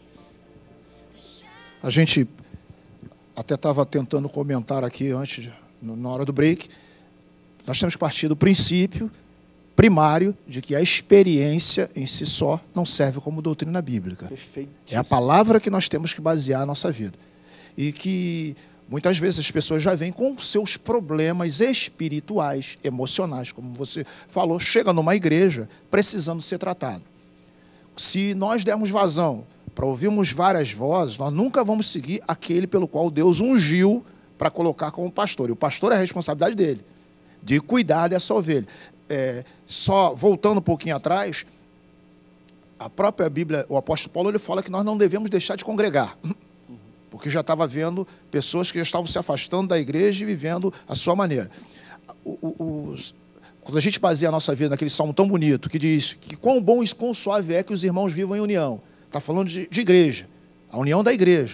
A gente até estava tentando comentar aqui antes, na hora do break, nós temos que partir do princípio primário de que a experiência em si só não serve como doutrina bíblica. É a palavra que nós temos que basear a nossa vida. E que muitas vezes as pessoas já vêm com seus problemas espirituais, emocionais, como você falou, chega numa igreja precisando ser tratado. Se nós dermos vazão para ouvirmos várias vozes, nós nunca vamos seguir aquele pelo qual Deus ungiu para colocar como pastor. E o pastor é a responsabilidade dele, de cuidar dessa ovelha. É, só voltando um pouquinho atrás, a própria Bíblia, o apóstolo Paulo, ele fala que nós não devemos deixar de congregar, porque já estava vendo pessoas que já estavam se afastando da igreja e vivendo a sua maneira. O, o, os, quando a gente baseia a nossa vida naquele salmo tão bonito, que diz que quão bom e quão suave é que os irmãos vivam em união, está falando de, de igreja, a união da igreja.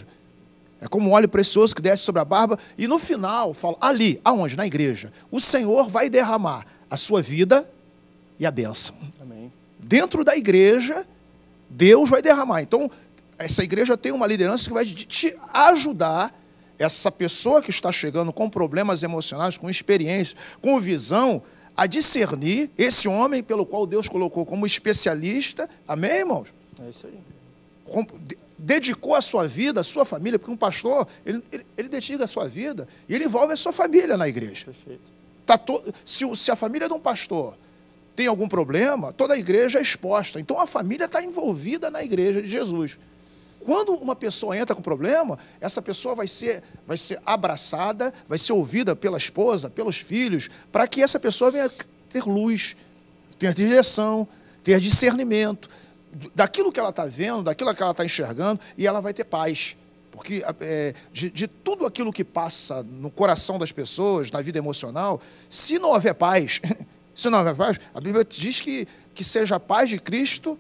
É como um óleo precioso que desce sobre a barba, e no final, fala, ali, aonde? Na igreja, o Senhor vai derramar a sua vida e a bênção. Amém. Dentro da igreja, Deus vai derramar. Então, essa igreja tem uma liderança que vai te ajudar, essa pessoa que está chegando com problemas emocionais, com experiência, com visão, a discernir esse homem pelo qual Deus colocou como especialista. Amém, irmãos? É isso aí. Com, dedicou a sua vida, a sua família, porque um pastor, ele, ele, ele dedica a sua vida e ele envolve a sua família na igreja. Perfeito. Tá to... se, se a família de um pastor tem algum problema, toda a igreja é exposta. Então a família está envolvida na igreja de Jesus. Quando uma pessoa entra com problema, essa pessoa vai ser, vai ser abraçada, vai ser ouvida pela esposa, pelos filhos, para que essa pessoa venha ter luz, ter direção, ter discernimento daquilo que ela está vendo, daquilo que ela está enxergando, e ela vai ter paz. Porque é, de, de tudo aquilo que passa no coração das pessoas, na vida emocional, se não houver paz, se não houver paz, a Bíblia diz que, que seja a paz de Cristo,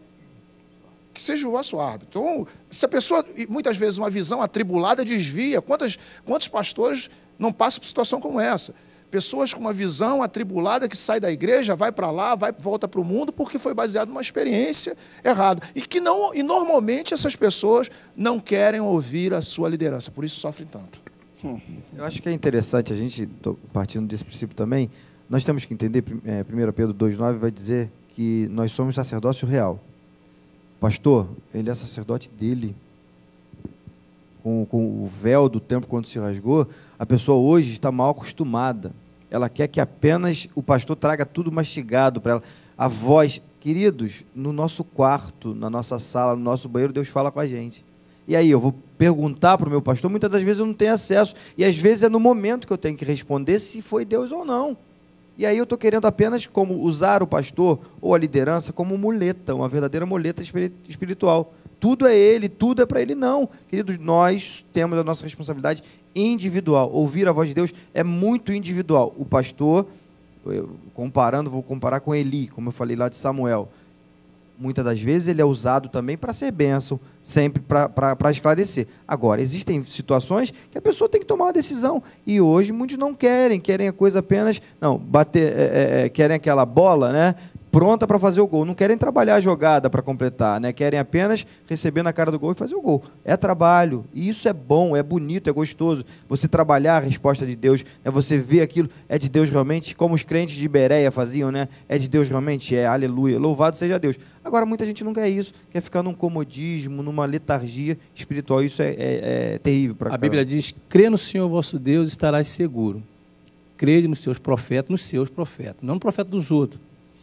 que seja o vosso árbitro. Então, se a pessoa, muitas vezes, uma visão atribulada desvia, quantos, quantos pastores não passam por situação como essa? Pessoas com uma visão atribulada que sai da igreja, vai para lá, vai, volta para o mundo, porque foi baseado numa experiência errada. E que não, e normalmente essas pessoas não querem ouvir a sua liderança, por isso sofrem tanto. Eu acho que é interessante, a gente, partindo desse princípio também, nós temos que entender, é, primeiro Pedro dois, nove vai dizer que nós somos sacerdócio real. O pastor, ele é sacerdote dele. Com, com o véu do templo quando se rasgou, a pessoa hoje está mal acostumada Ela quer que apenas o pastor traga tudo mastigado para ela. A voz, queridos, no nosso quarto, na nossa sala, no nosso banheiro, Deus fala com a gente. E aí eu vou perguntar para o meu pastor, muitas das vezes eu não tenho acesso, e às vezes é no momento que eu tenho que responder se foi Deus ou não. E aí eu estou querendo apenas como usar o pastor ou a liderança como muleta, uma verdadeira muleta espiritual. Tudo é ele, tudo é para ele. Não. Queridos, nós temos a nossa responsabilidade individual. Ouvir a voz de Deus é muito individual. O pastor, eu, comparando, vou comparar com Eli, como eu falei lá de Samuel. Muitas das vezes ele é usado também para ser bênção, sempre para esclarecer. Agora, existem situações que a pessoa tem que tomar uma decisão, e hoje muitos não querem, querem a coisa apenas, não, bater, é, é, querem aquela bola, né, pronta para fazer o gol, não querem trabalhar a jogada para completar, né, querem apenas receber na cara do gol e fazer o gol. É trabalho, e isso é bom, é bonito, é gostoso, você trabalhar a resposta de Deus, né, você ver aquilo, é de Deus realmente, como os crentes de Bereia faziam, né, é de Deus realmente, é, aleluia, louvado seja Deus. Agora, muita gente não quer isso, quer ficar num comodismo, numa letargia espiritual. Isso é, é, é terrível para cá. A Bíblia diz, crê no Senhor vosso Deus e estarás seguro. Crede nos seus profetas, nos seus profetas, não no profeta dos outros.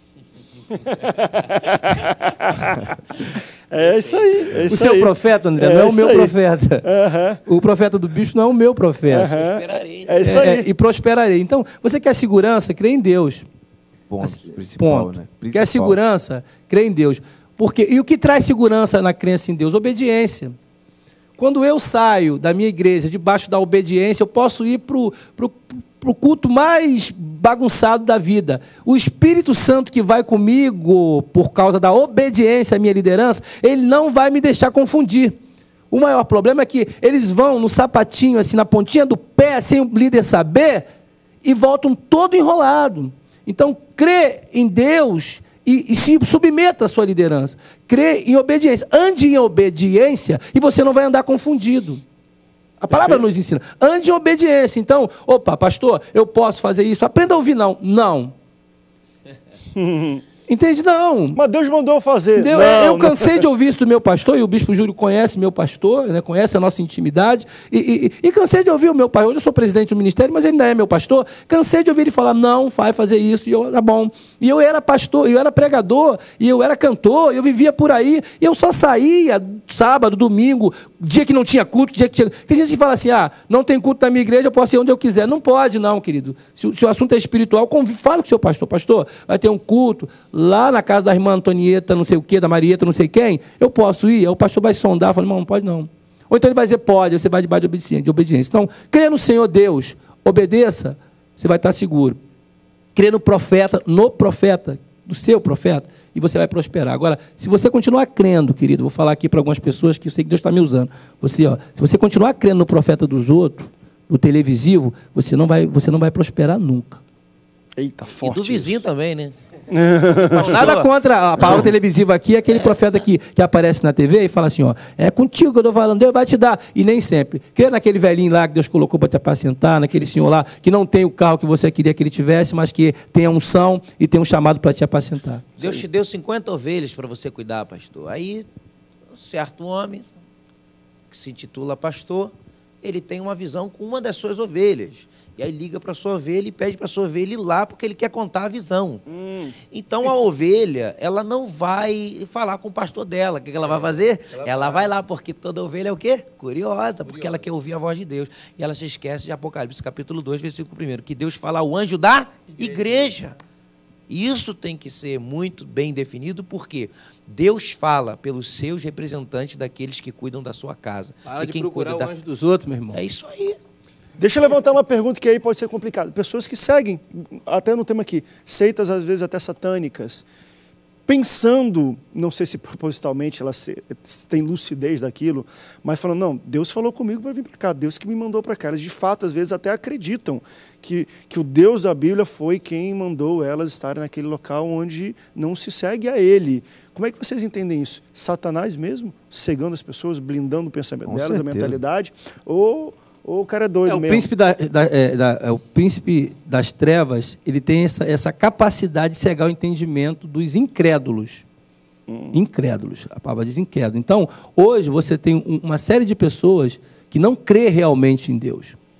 É isso aí. É isso o seu aí. profeta, André, é não é o meu aí. profeta. Uhum. O profeta do bispo não é o meu profeta. Uhum. Prosperarei. É isso aí. É, é, e prosperarei. Então, você quer segurança, crê em Deus. Ponto Assim, principal, ponto. né? Principal. Quer segurança? Crê em Deus. Porque, e o que traz segurança na crença em Deus? Obediência. Quando eu saio da minha igreja debaixo da obediência, eu posso ir para o culto mais bagunçado da vida. O Espírito Santo que vai comigo por causa da obediência à minha liderança, ele não vai me deixar confundir. O maior problema é que eles vão no sapatinho, assim, na pontinha do pé, sem o líder saber, e voltam todo enrolado. Então, crê em Deus e, e se submeta à sua liderança. Crê em obediência. Ande em obediência e você não vai andar confundido. A palavra nos ensina. Ande em obediência. Então, opa, pastor, eu posso fazer isso. Aprenda a ouvir, não. Não. Entende? Não. Mas Deus mandou fazer. Não, não, eu cansei não. de ouvir isso do meu pastor, e o bispo Júlio conhece meu pastor, né, conhece a nossa intimidade, e, e, e cansei de ouvir o meu pai. Hoje eu sou presidente do ministério, mas ele ainda é meu pastor. Cansei de ouvir ele falar, não, vai fazer isso, e eu, tá bom. E eu era pastor, eu era pregador, e eu era cantor, eu vivia por aí, e eu só saía sábado, domingo, dia que não tinha culto, dia que tinha... Tem gente que fala assim, ah, não tem culto na minha igreja, eu posso ir onde eu quiser. Não pode, não, querido. Se, se o assunto é espiritual, convive, fala com o seu pastor. Pastor, vai ter um culto lá na casa da irmã Antonieta, não sei o quê, da Marieta, não sei quem, eu posso ir? Aí o pastor vai sondar, fala, não, não pode não. Ou então ele vai dizer, pode, você vai debaixo de obediência. De obediência. Então, crê no Senhor Deus, obedeça, você vai estar seguro. Crê no profeta, no profeta, do seu profeta, e você vai prosperar. Agora, se você continuar crendo, querido, vou falar aqui para algumas pessoas que eu sei que Deus está me usando. Você, ó, se você continuar crendo no profeta dos outros, no televisivo, você não vai, você não vai prosperar nunca. Eita, forte. E do vizinho isso. também, né? Nada contra a palavra televisiva aqui, é aquele profeta que, que aparece na T V e fala assim, ó, é contigo que eu estou falando, Deus vai te dar. E nem sempre. Crê naquele velhinho lá que Deus colocou para te apacentar, naquele senhor lá que não tem o carro que você queria que ele tivesse, mas que tem a unção e tem um chamado para te apacentar. Deus te deu cinquenta ovelhas para você cuidar, pastor. Aí, um certo homem, que se intitula pastor, ele tem uma visão com uma das suas ovelhas. E aí liga para a sua ovelha e pede para a sua ovelha ir lá, porque ele quer contar a visão. Hum. Então a ovelha, ela não vai falar com o pastor dela. O que ela vai fazer? Ela, ela vai lá, porque toda ovelha é o quê? Curiosa, Curiosa, porque ela quer ouvir a voz de Deus. E ela se esquece de Apocalipse, capítulo dois, versículo um, que Deus fala ao anjo da igreja. Isso tem que ser muito bem definido, porque Deus fala pelos seus representantes daqueles que cuidam da sua casa. Para e de quem procurar cuida o da... anjo dos outros, meu irmão. É isso aí. Deixa eu levantar uma pergunta que aí pode ser complicada. Pessoas que seguem, até no tema aqui, seitas às vezes até satânicas, pensando, não sei se propositalmente elas têm lucidez daquilo, mas falando, não, Deus falou comigo para vir para cá, Deus que me mandou para cá. Elas de fato às vezes até acreditam que, que o Deus da Bíblia foi quem mandou elas estarem naquele local onde não se segue a Ele. Como é que vocês entendem isso? Satanás mesmo, cegando as pessoas, blindando o pensamento Com delas, certeza. a mentalidade, ou... Ou o cara é doido é, o mesmo. príncipe, da, da, é, da, é, o príncipe das trevas, ele tem essa, essa capacidade de cegar o entendimento dos incrédulos. Hum. Incrédulos. A palavra diz incrédulo. Então, hoje você tem um, uma série de pessoas que não crê realmente em Deus.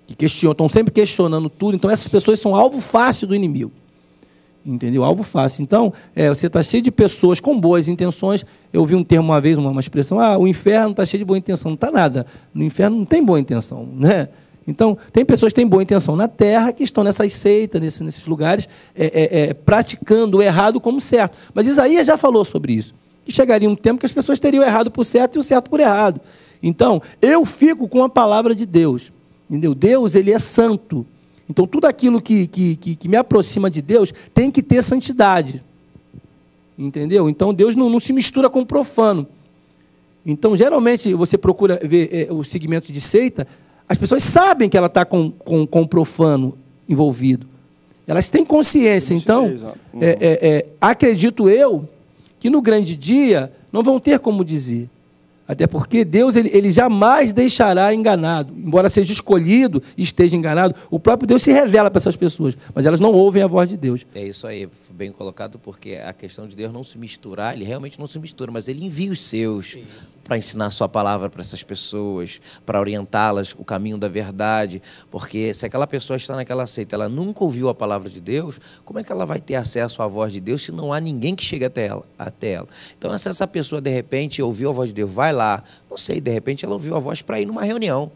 que questionam, estão sempre questionando tudo. Então, essas pessoas são alvo fácil do inimigo. Entendeu? Alvo fácil. Então, é, você está cheio de pessoas com boas intenções. Eu ouvi um termo uma vez, uma, uma expressão, ah, o inferno está cheio de boa intenção. Não está nada. No inferno não tem boa intenção, né? Então, tem pessoas que têm boa intenção na Terra, que estão nessas seitas, nesse, nesses lugares, é, é, é, praticando o errado como certo. Mas Isaías já falou sobre isso. Que chegaria um tempo que as pessoas teriam o errado por certo e o certo por errado. Então, eu fico com a palavra de Deus. Entendeu? Deus, ele é santo. Então, tudo aquilo que, que, que, que me aproxima de Deus tem que ter santidade. Entendeu? Então, Deus não, não se mistura com o profano. Então, geralmente, você procura ver é, o segmento de seita, as pessoas sabem que ela está com, com, com o profano envolvido. Elas têm consciência. Então, é, é, é, acredito eu que no grande dia não vão ter como dizer. Até porque Deus ele, ele jamais deixará enganado. Embora seja escolhido e esteja enganado, o próprio Deus se revela para essas pessoas, mas elas não ouvem a voz de Deus. É isso aí, bem colocado, porque a questão de Deus não se misturar, ele realmente não se mistura, mas ele envia os seus para ensinar a sua palavra para essas pessoas, para orientá-las o caminho da verdade, porque se aquela pessoa está naquela seita, ela nunca ouviu a palavra de Deus, como é que ela vai ter acesso à voz de Deus se não há ninguém que chegue até ela? Até ela? Então, se essa pessoa, de repente, ouviu a voz de Deus, vai lá, não sei, de repente ela ouviu a voz para ir numa reunião,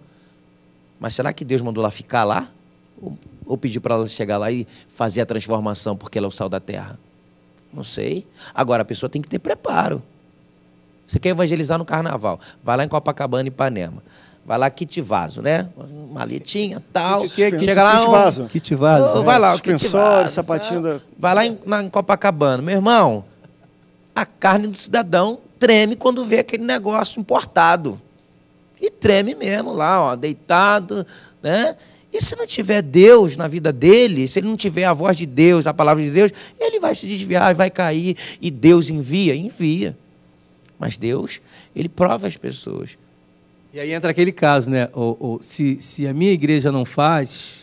mas será que Deus mandou ela ficar lá? Ou, ou pediu para ela chegar lá e fazer a transformação porque ela é o sal da terra? Não sei. Agora, a pessoa tem que ter preparo. Você quer evangelizar no carnaval, vai lá em Copacabana, Ipanema. Vai lá, kit vaso, né? Maletinha, tal. Que, que, que, chega lá, kit vaso. Kit vaso. Oh, vai lá, suspensório, sapatinho da... Vai lá em, na, em Copacabana. Meu irmão, a carne do cidadão treme quando vê aquele negócio importado. E treme mesmo lá, ó, deitado, né? E se não tiver Deus na vida dele, se ele não tiver a voz de Deus, a palavra de Deus, ele vai se desviar, vai cair. E Deus envia? Envia. Mas Deus, ele prova as pessoas. E aí entra aquele caso, né? O, o, se, se a minha igreja não faz,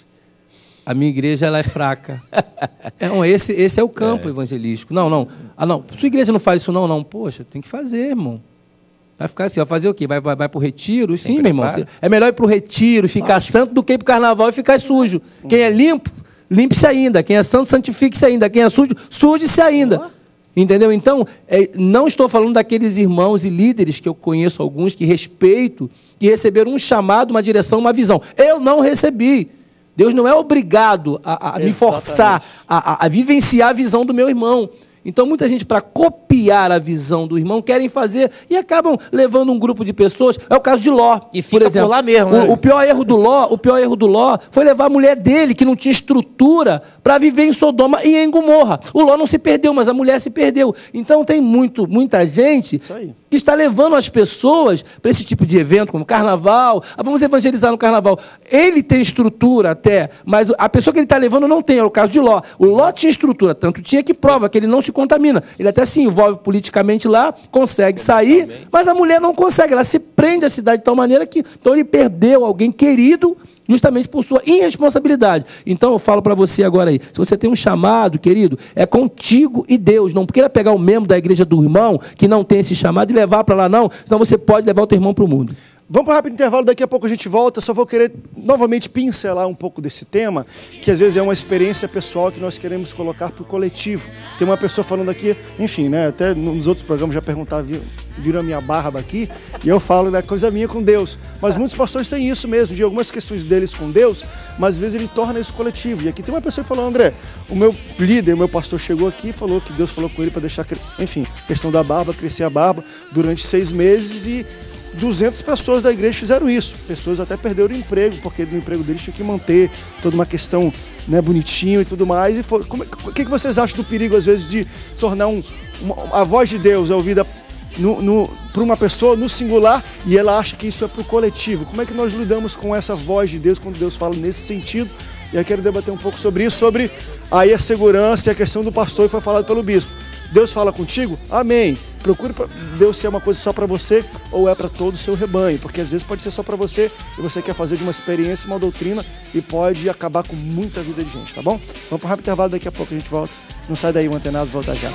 a minha igreja ela é fraca. Não, esse, esse é o campo é. evangelístico. Não, não. Ah, não. Sua igreja não faz isso, não, não. Poxa, tem que fazer, irmão. Vai ficar assim, vai fazer o quê? Vai, vai, vai para o retiro? Sim, meu irmão. É melhor ir para o retiro, ficar Lógico. santo, do que ir para o carnaval e ficar sujo. Uhum. Quem é limpo, limpe-se ainda. Quem é santo, santifique-se ainda. Quem é sujo, suje-se ainda. Uhum. Entendeu? Então, é, não estou falando daqueles irmãos e líderes que eu conheço alguns, que respeito, que receberam um chamado, uma direção, uma visão. Eu não recebi. Deus não é obrigado a, a me forçar a, a, a vivenciar a visão do meu irmão. Então, muita gente, para copiar a visão do irmão, querem fazer e acabam levando um grupo de pessoas. É o caso de Ló, e fica por exemplo. Por lá mesmo, né? o, o pior erro do Ló, o pior erro do Ló foi levar a mulher dele, que não tinha estrutura, para viver em Sodoma e em Gomorra. O Ló não se perdeu, mas a mulher se perdeu. Então, tem muito, muita gente que está levando as pessoas para esse tipo de evento, como carnaval. Ah, vamos evangelizar no carnaval. Ele tem estrutura até, mas a pessoa que ele está levando não tem. É o caso de Ló. O Ló tinha estrutura, tanto tinha que prova que ele não se contamina. Ele até se envolve politicamente lá, consegue sair, mas a mulher não consegue. Ela se prende à cidade de tal maneira que então ele perdeu alguém querido justamente por sua irresponsabilidade. Então eu falo para você agora aí, se você tem um chamado, querido, é contigo e Deus. Não queira pegar o membro da igreja do irmão que não tem esse chamado e levar para lá não, senão você pode levar o teu irmão para o mundo. Vamos para um rápido intervalo, daqui a pouco a gente volta. Só vou querer novamente pincelar um pouco desse tema, que às vezes é uma experiência pessoal que nós queremos colocar para o coletivo. Tem uma pessoa falando aqui, enfim, né? Até nos outros programas já perguntaram, viram a minha barba aqui, e eu falo da coisa minha com Deus. Mas muitos pastores têm isso mesmo, de algumas questões deles com Deus, mas às vezes ele torna isso coletivo. E aqui tem uma pessoa que falou, André, o meu líder, o meu pastor chegou aqui e falou que Deus falou com ele para deixar, enfim, questão da barba, crescer a barba durante seis meses e duzentas pessoas da igreja fizeram isso. Pessoas até perderam o emprego, porque do emprego deles tinha que manter toda uma questão, né, bonitinho e tudo mais. E foi, como, o que vocês acham do perigo, às vezes, de tornar um, uma, a voz de Deus é ouvida no, no, por uma pessoa no singular e ela acha que isso é para o coletivo? Como é que nós lidamos com essa voz de Deus quando Deus fala nesse sentido? E eu quero debater um pouco sobre isso, sobre aí a segurança e a questão do pastor que foi falado pelo bispo. Deus fala contigo? Amém. Procure Deus ser uma coisa só para você ou é para todo o seu rebanho, porque às vezes pode ser só para você e você quer fazer de uma experiência, uma doutrina e pode acabar com muita vida de gente, tá bom? Vamos para um rápido intervalo, daqui a pouco a gente volta. Não sai daí, o Antenados volta já.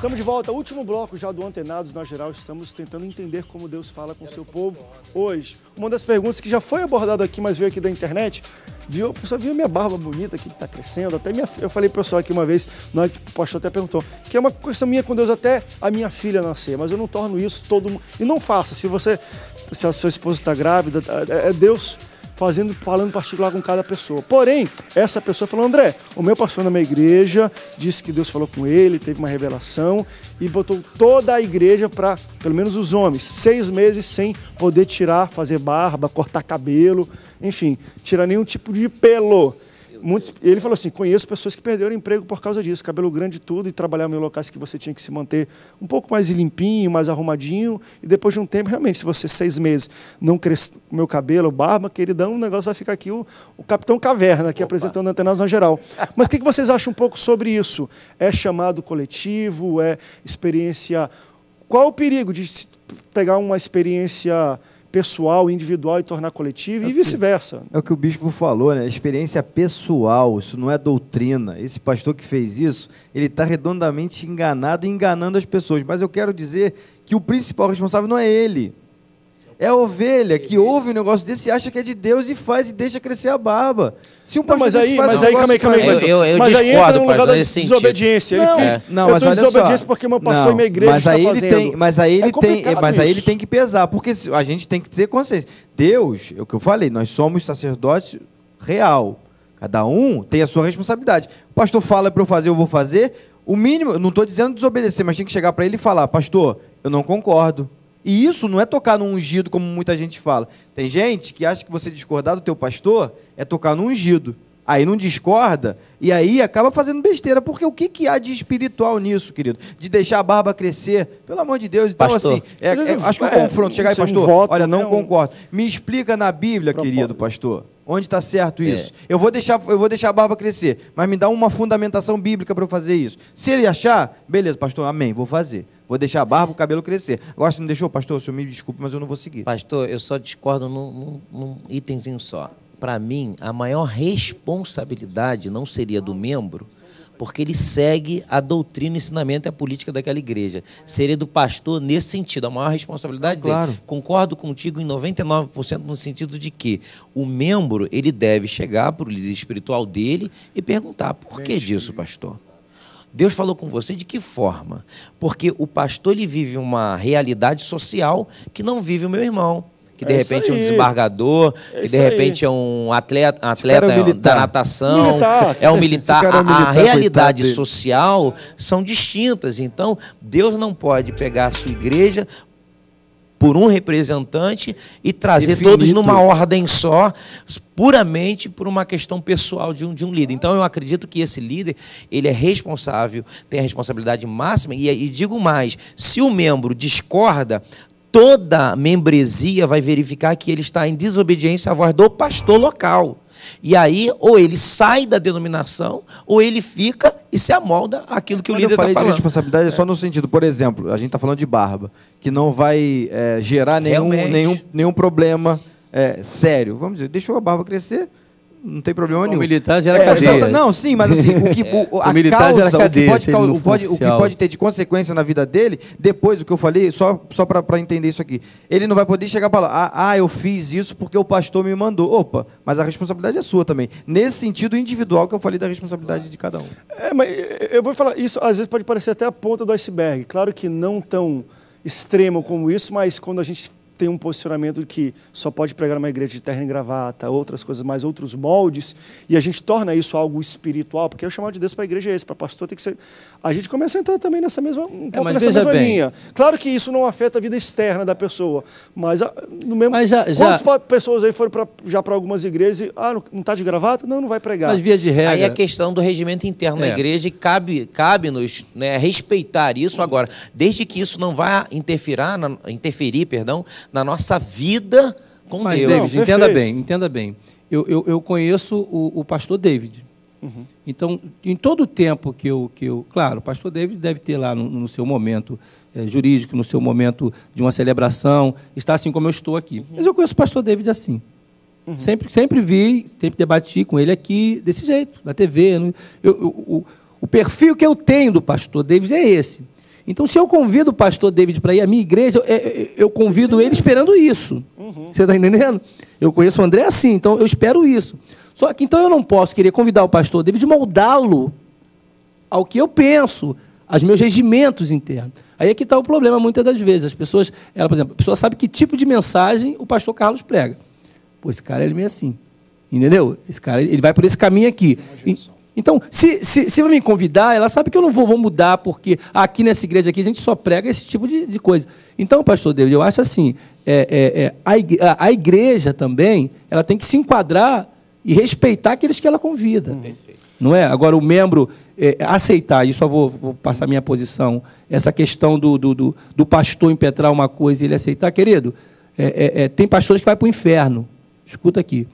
Estamos de volta, último bloco já do Antenados na Geral. Estamos tentando entender como Deus fala com o seu povo hoje. Uma das perguntas que já foi abordada aqui, mas veio aqui da internet, viu, o pessoal viu minha barba bonita aqui que está crescendo. Até minha, eu falei para o pessoal aqui uma vez, na hora que o pastor até perguntou, que é uma questão minha com Deus até a minha filha nascer, mas eu não torno isso todo mundo. E não faça, se você, se a sua esposa está grávida, é Deus fazendo, falando particular com cada pessoa. Porém, essa pessoa falou, André, o meu pastor na minha igreja disse que Deus falou com ele, teve uma revelação e botou toda a igreja para, pelo menos os homens, seis meses sem poder tirar, fazer barba, cortar cabelo, enfim, tirar nenhum tipo de pelo. Muitos, ele falou assim, conheço pessoas que perderam emprego por causa disso, cabelo grande e tudo, e trabalhava em locais que você tinha que se manter um pouco mais limpinho, mais arrumadinho, e depois de um tempo, realmente, se você seis meses não crescer o meu cabelo, barba, queridão, o negócio vai ficar aqui o, o Capitão Caverna, aqui Opa. apresentando Antenados na Geral. Mas o que, que vocês acham um pouco sobre isso? É chamado coletivo? É experiência... Qual o perigo de pegar uma experiência pessoal, individual e tornar coletivo, é e vice-versa? É o que o bispo falou, né? Experiência pessoal, isso não é doutrina. Esse pastor que fez isso, ele está redondamente enganado e enganando as pessoas. Mas eu quero dizer que o principal responsável não é ele. É a ovelha que ouve um negócio desse e acha que é de Deus e faz e deixa crescer a barba. Se um pastor não, mas aí, faz mas um aí, calma aí, calma aí. Eu, eu, eu mas aí entra num lugar da desobediência. Não, ele fez, é. não, eu mas tô olha desobediência só. porque meu pastor não, e minha igreja mas aí está ele fazendo. tem, mas aí ele é tem, mas aí isso. ele tem que pesar, porque a gente tem que ter consciência. Deus, é o que eu falei, nós somos sacerdotes real. Cada um tem a sua responsabilidade. O pastor fala para eu fazer, eu vou fazer. O mínimo, eu não estou dizendo desobedecer, mas tem que chegar para ele e falar, pastor, eu não concordo. E isso não é tocar no ungido, como muita gente fala. Tem gente que acha que você discordar do teu pastor é tocar no ungido. Aí não discorda, e aí acaba fazendo besteira. Porque o que, que há de espiritual nisso, querido? De deixar a barba crescer? Pelo amor de Deus. Então, pastor, assim, é, é, acho que o é, confronto, chegar aí, pastor, um voto, olha, não né, um... concordo. Me explica na Bíblia, Propósito. querido pastor. Onde está certo isso? É. Eu vou deixar, eu vou deixar a barba crescer, mas me dá uma fundamentação bíblica para eu fazer isso. Se ele achar, beleza, pastor, amém, vou fazer. Vou deixar a barba, o cabelo crescer. Agora, se não deixou, pastor, o senhor me desculpe, mas eu não vou seguir. Pastor, eu só discordo num, num, num itemzinho só. Para mim, a maior responsabilidade não seria do membro, porque ele segue a doutrina, o ensinamento e a política daquela igreja. Seria do pastor nesse sentido, a maior responsabilidade ah, claro. dele. Concordo contigo em noventa e nove por cento no sentido de que o membro ele deve chegar para o líder espiritual dele e perguntar, por que disso, pastor? Deus falou com você de que forma? Porque o pastor ele vive uma realidade social que não vive o meu irmão. Que de é repente é um aí. desembargador, é que de repente aí. é um atleta, atleta é um da natação, militar. é um militar. É um a, militar, a realidade coitado social são distintas. Então, Deus não pode pegar a sua igreja por um representante e trazer Infinito. todos numa ordem só, puramente por uma questão pessoal de um, de um líder. Então, eu acredito que esse líder, ele é responsável, tem a responsabilidade máxima, e, e digo mais, se o membro discorda, toda a membresia vai verificar que ele está em desobediência à voz do pastor local. E aí, ou ele sai da denominação, ou ele fica e se amolda aquilo que Quando o líder está eu falei falando. de responsabilidade é só no sentido, por exemplo, a gente está falando de barba, que não vai é, gerar nenhum, nenhum, nenhum problema é, sério. Vamos dizer, deixou a barba crescer, não tem problema nenhum. O militar gera é, cadeia. exata, não, sim, mas assim, o que, o, a o militar causa, gera cadeia, o, que pode, o, pode, o que oficial. pode ter de consequência na vida dele, depois do que eu falei, só, só para entender isso aqui, ele não vai poder chegar para lá, ah, ah, eu fiz isso porque o pastor me mandou. Opa, mas a responsabilidade é sua também. Nesse sentido individual que eu falei da responsabilidade de cada um. É, mas eu vou falar, isso às vezes pode parecer até a ponta do iceberg. Claro que não tão extremo como isso, mas quando a gente tem um posicionamento que só pode pregar uma igreja de terno e gravata, outras coisas mais, outros moldes, e a gente torna isso algo espiritual, porque o chamado de Deus para a igreja é esse, para pastor tem que ser... A gente começa a entrar também nessa mesma, um pouco mas nessa veja mesma bem. linha. Claro que isso não afeta a vida externa da pessoa, mas a, no mesmo... Mas já- já- Quantas pessoas aí foram pra, já para algumas igrejas e, ah, não está de gravata? Não, não vai pregar. Mas via de regra... Aí a questão do regimento interno da É. igreja, e cabe, cabe-nos, né, respeitar isso agora, desde que isso não vá interferir, na, interferir perdão, na nossa vida com Mas, Deus. David, Não, entenda perfeito. bem, entenda bem. Eu, eu, eu conheço o, o pastor David. Uhum. Então, em todo o tempo que eu, que eu... Claro, o pastor David deve ter lá no, no seu momento eh, jurídico, no seu momento de uma celebração, está assim como eu estou aqui. Uhum. Mas eu conheço o pastor David assim. Uhum. Sempre, sempre vi, sempre debati com ele aqui, desse jeito, na T V. No, eu, eu, o, o perfil que eu tenho do pastor David é esse. Então, se eu convido o pastor David para ir à minha igreja, eu, eu, eu convido ele esperando isso. Uhum. Você está entendendo? Eu conheço o André assim, então eu espero isso. Só que então eu não posso querer convidar o pastor David, moldá-lo ao que eu penso, aos meus regimentos internos. Aí é que está o problema, muitas das vezes. As pessoas, ela, por exemplo, a pessoa sabe que tipo de mensagem o pastor Carlos prega. Pô, esse cara ele é meio assim. Entendeu? Esse cara ele vai por esse caminho aqui. Então, se, se, se vai me convidar, ela sabe que eu não vou, vou mudar, porque aqui nessa igreja aqui a gente só prega esse tipo de, de coisa. Então, pastor David, eu acho assim, é, é, é, a, igreja, a igreja também, ela tem que se enquadrar e respeitar aqueles que ela convida. Uhum. Não é? Agora, o membro é, aceitar, e só vou, vou passar a minha posição, essa questão do, do, do, do pastor impetrar uma coisa e ele aceitar, querido, é, é, é, tem pastores que vai para o inferno. Escuta aqui.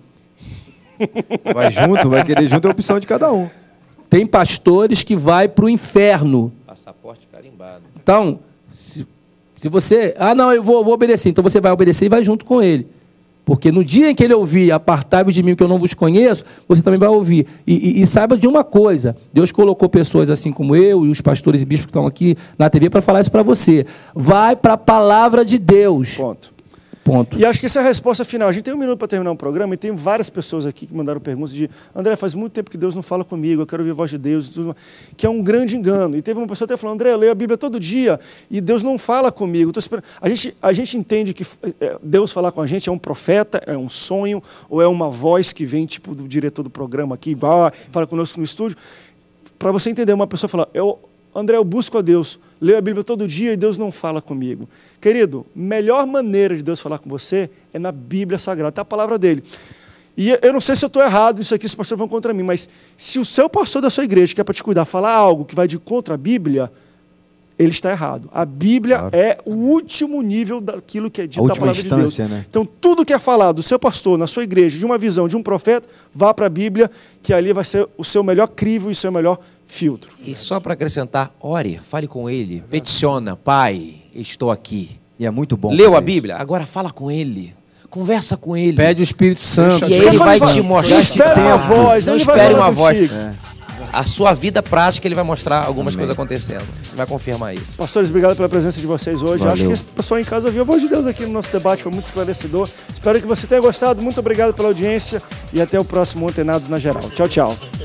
Vai junto, vai querer junto, é a opção de cada um. Tem pastores que vai para o inferno. Passaporte carimbado. Então, se, se você... Ah, não, eu vou, vou obedecer. Então, você vai obedecer e vai junto com ele. Porque no dia em que ele ouvir, apartai-vos de mim que eu não vos conheço, você também vai ouvir. E, e, e saiba de uma coisa, Deus colocou pessoas assim como eu e os pastores e bispos que estão aqui na T V para falar isso para você. Vai para a palavra de Deus. Ponto. Ponto. E acho que essa é a resposta final. A gente tem um minuto para terminar o programa e tem várias pessoas aqui que mandaram perguntas de André, faz muito tempo que Deus não fala comigo, eu quero ouvir a voz de Deus, que é um grande engano. E teve uma pessoa até falando, André, eu leio a Bíblia todo dia e Deus não fala comigo. Tô esperando. A gente, a gente entende que Deus falar com a gente é um profeta, é um sonho, ou é uma voz que vem tipo do diretor do programa aqui, vai, fala conosco no estúdio. Para você entender, uma pessoa fala, eu, André, eu busco a Deus, leio a Bíblia todo dia e Deus não fala comigo. Querido, melhor maneira de Deus falar com você é na Bíblia Sagrada, tá a palavra dele. E eu não sei se eu estou errado nisso aqui, os pastores vão contra mim, mas se o seu pastor da sua igreja, que é para te cuidar, falar algo que vai de contra a Bíblia, ele está errado. A Bíblia claro. É o último nível daquilo que é dito da palavra de Deus. Né? Então, tudo que é falado do seu pastor, na sua igreja, de uma visão de um profeta, vá para a Bíblia, que ali vai ser o seu melhor crivo e o seu melhor filtro. E só para acrescentar, ore, fale com ele, peticiona, pai, estou aqui. E é muito bom. Leu a Bíblia? Agora fala com ele. Conversa com ele. Pede o Espírito Santo. E ele vai te mostrar. Não espere uma voz. Não espere uma voz. É. A sua vida prática, ele vai mostrar algumas Amém. Coisas acontecendo. Você vai confirmar isso. Pastores, obrigado pela presença de vocês hoje. Valeu. Acho que esse pessoal em casa viu a voz de Deus aqui no nosso debate. Foi muito esclarecedor. Espero que você tenha gostado. Muito obrigado pela audiência. E até o próximo Antenados na Geral. Tchau, tchau.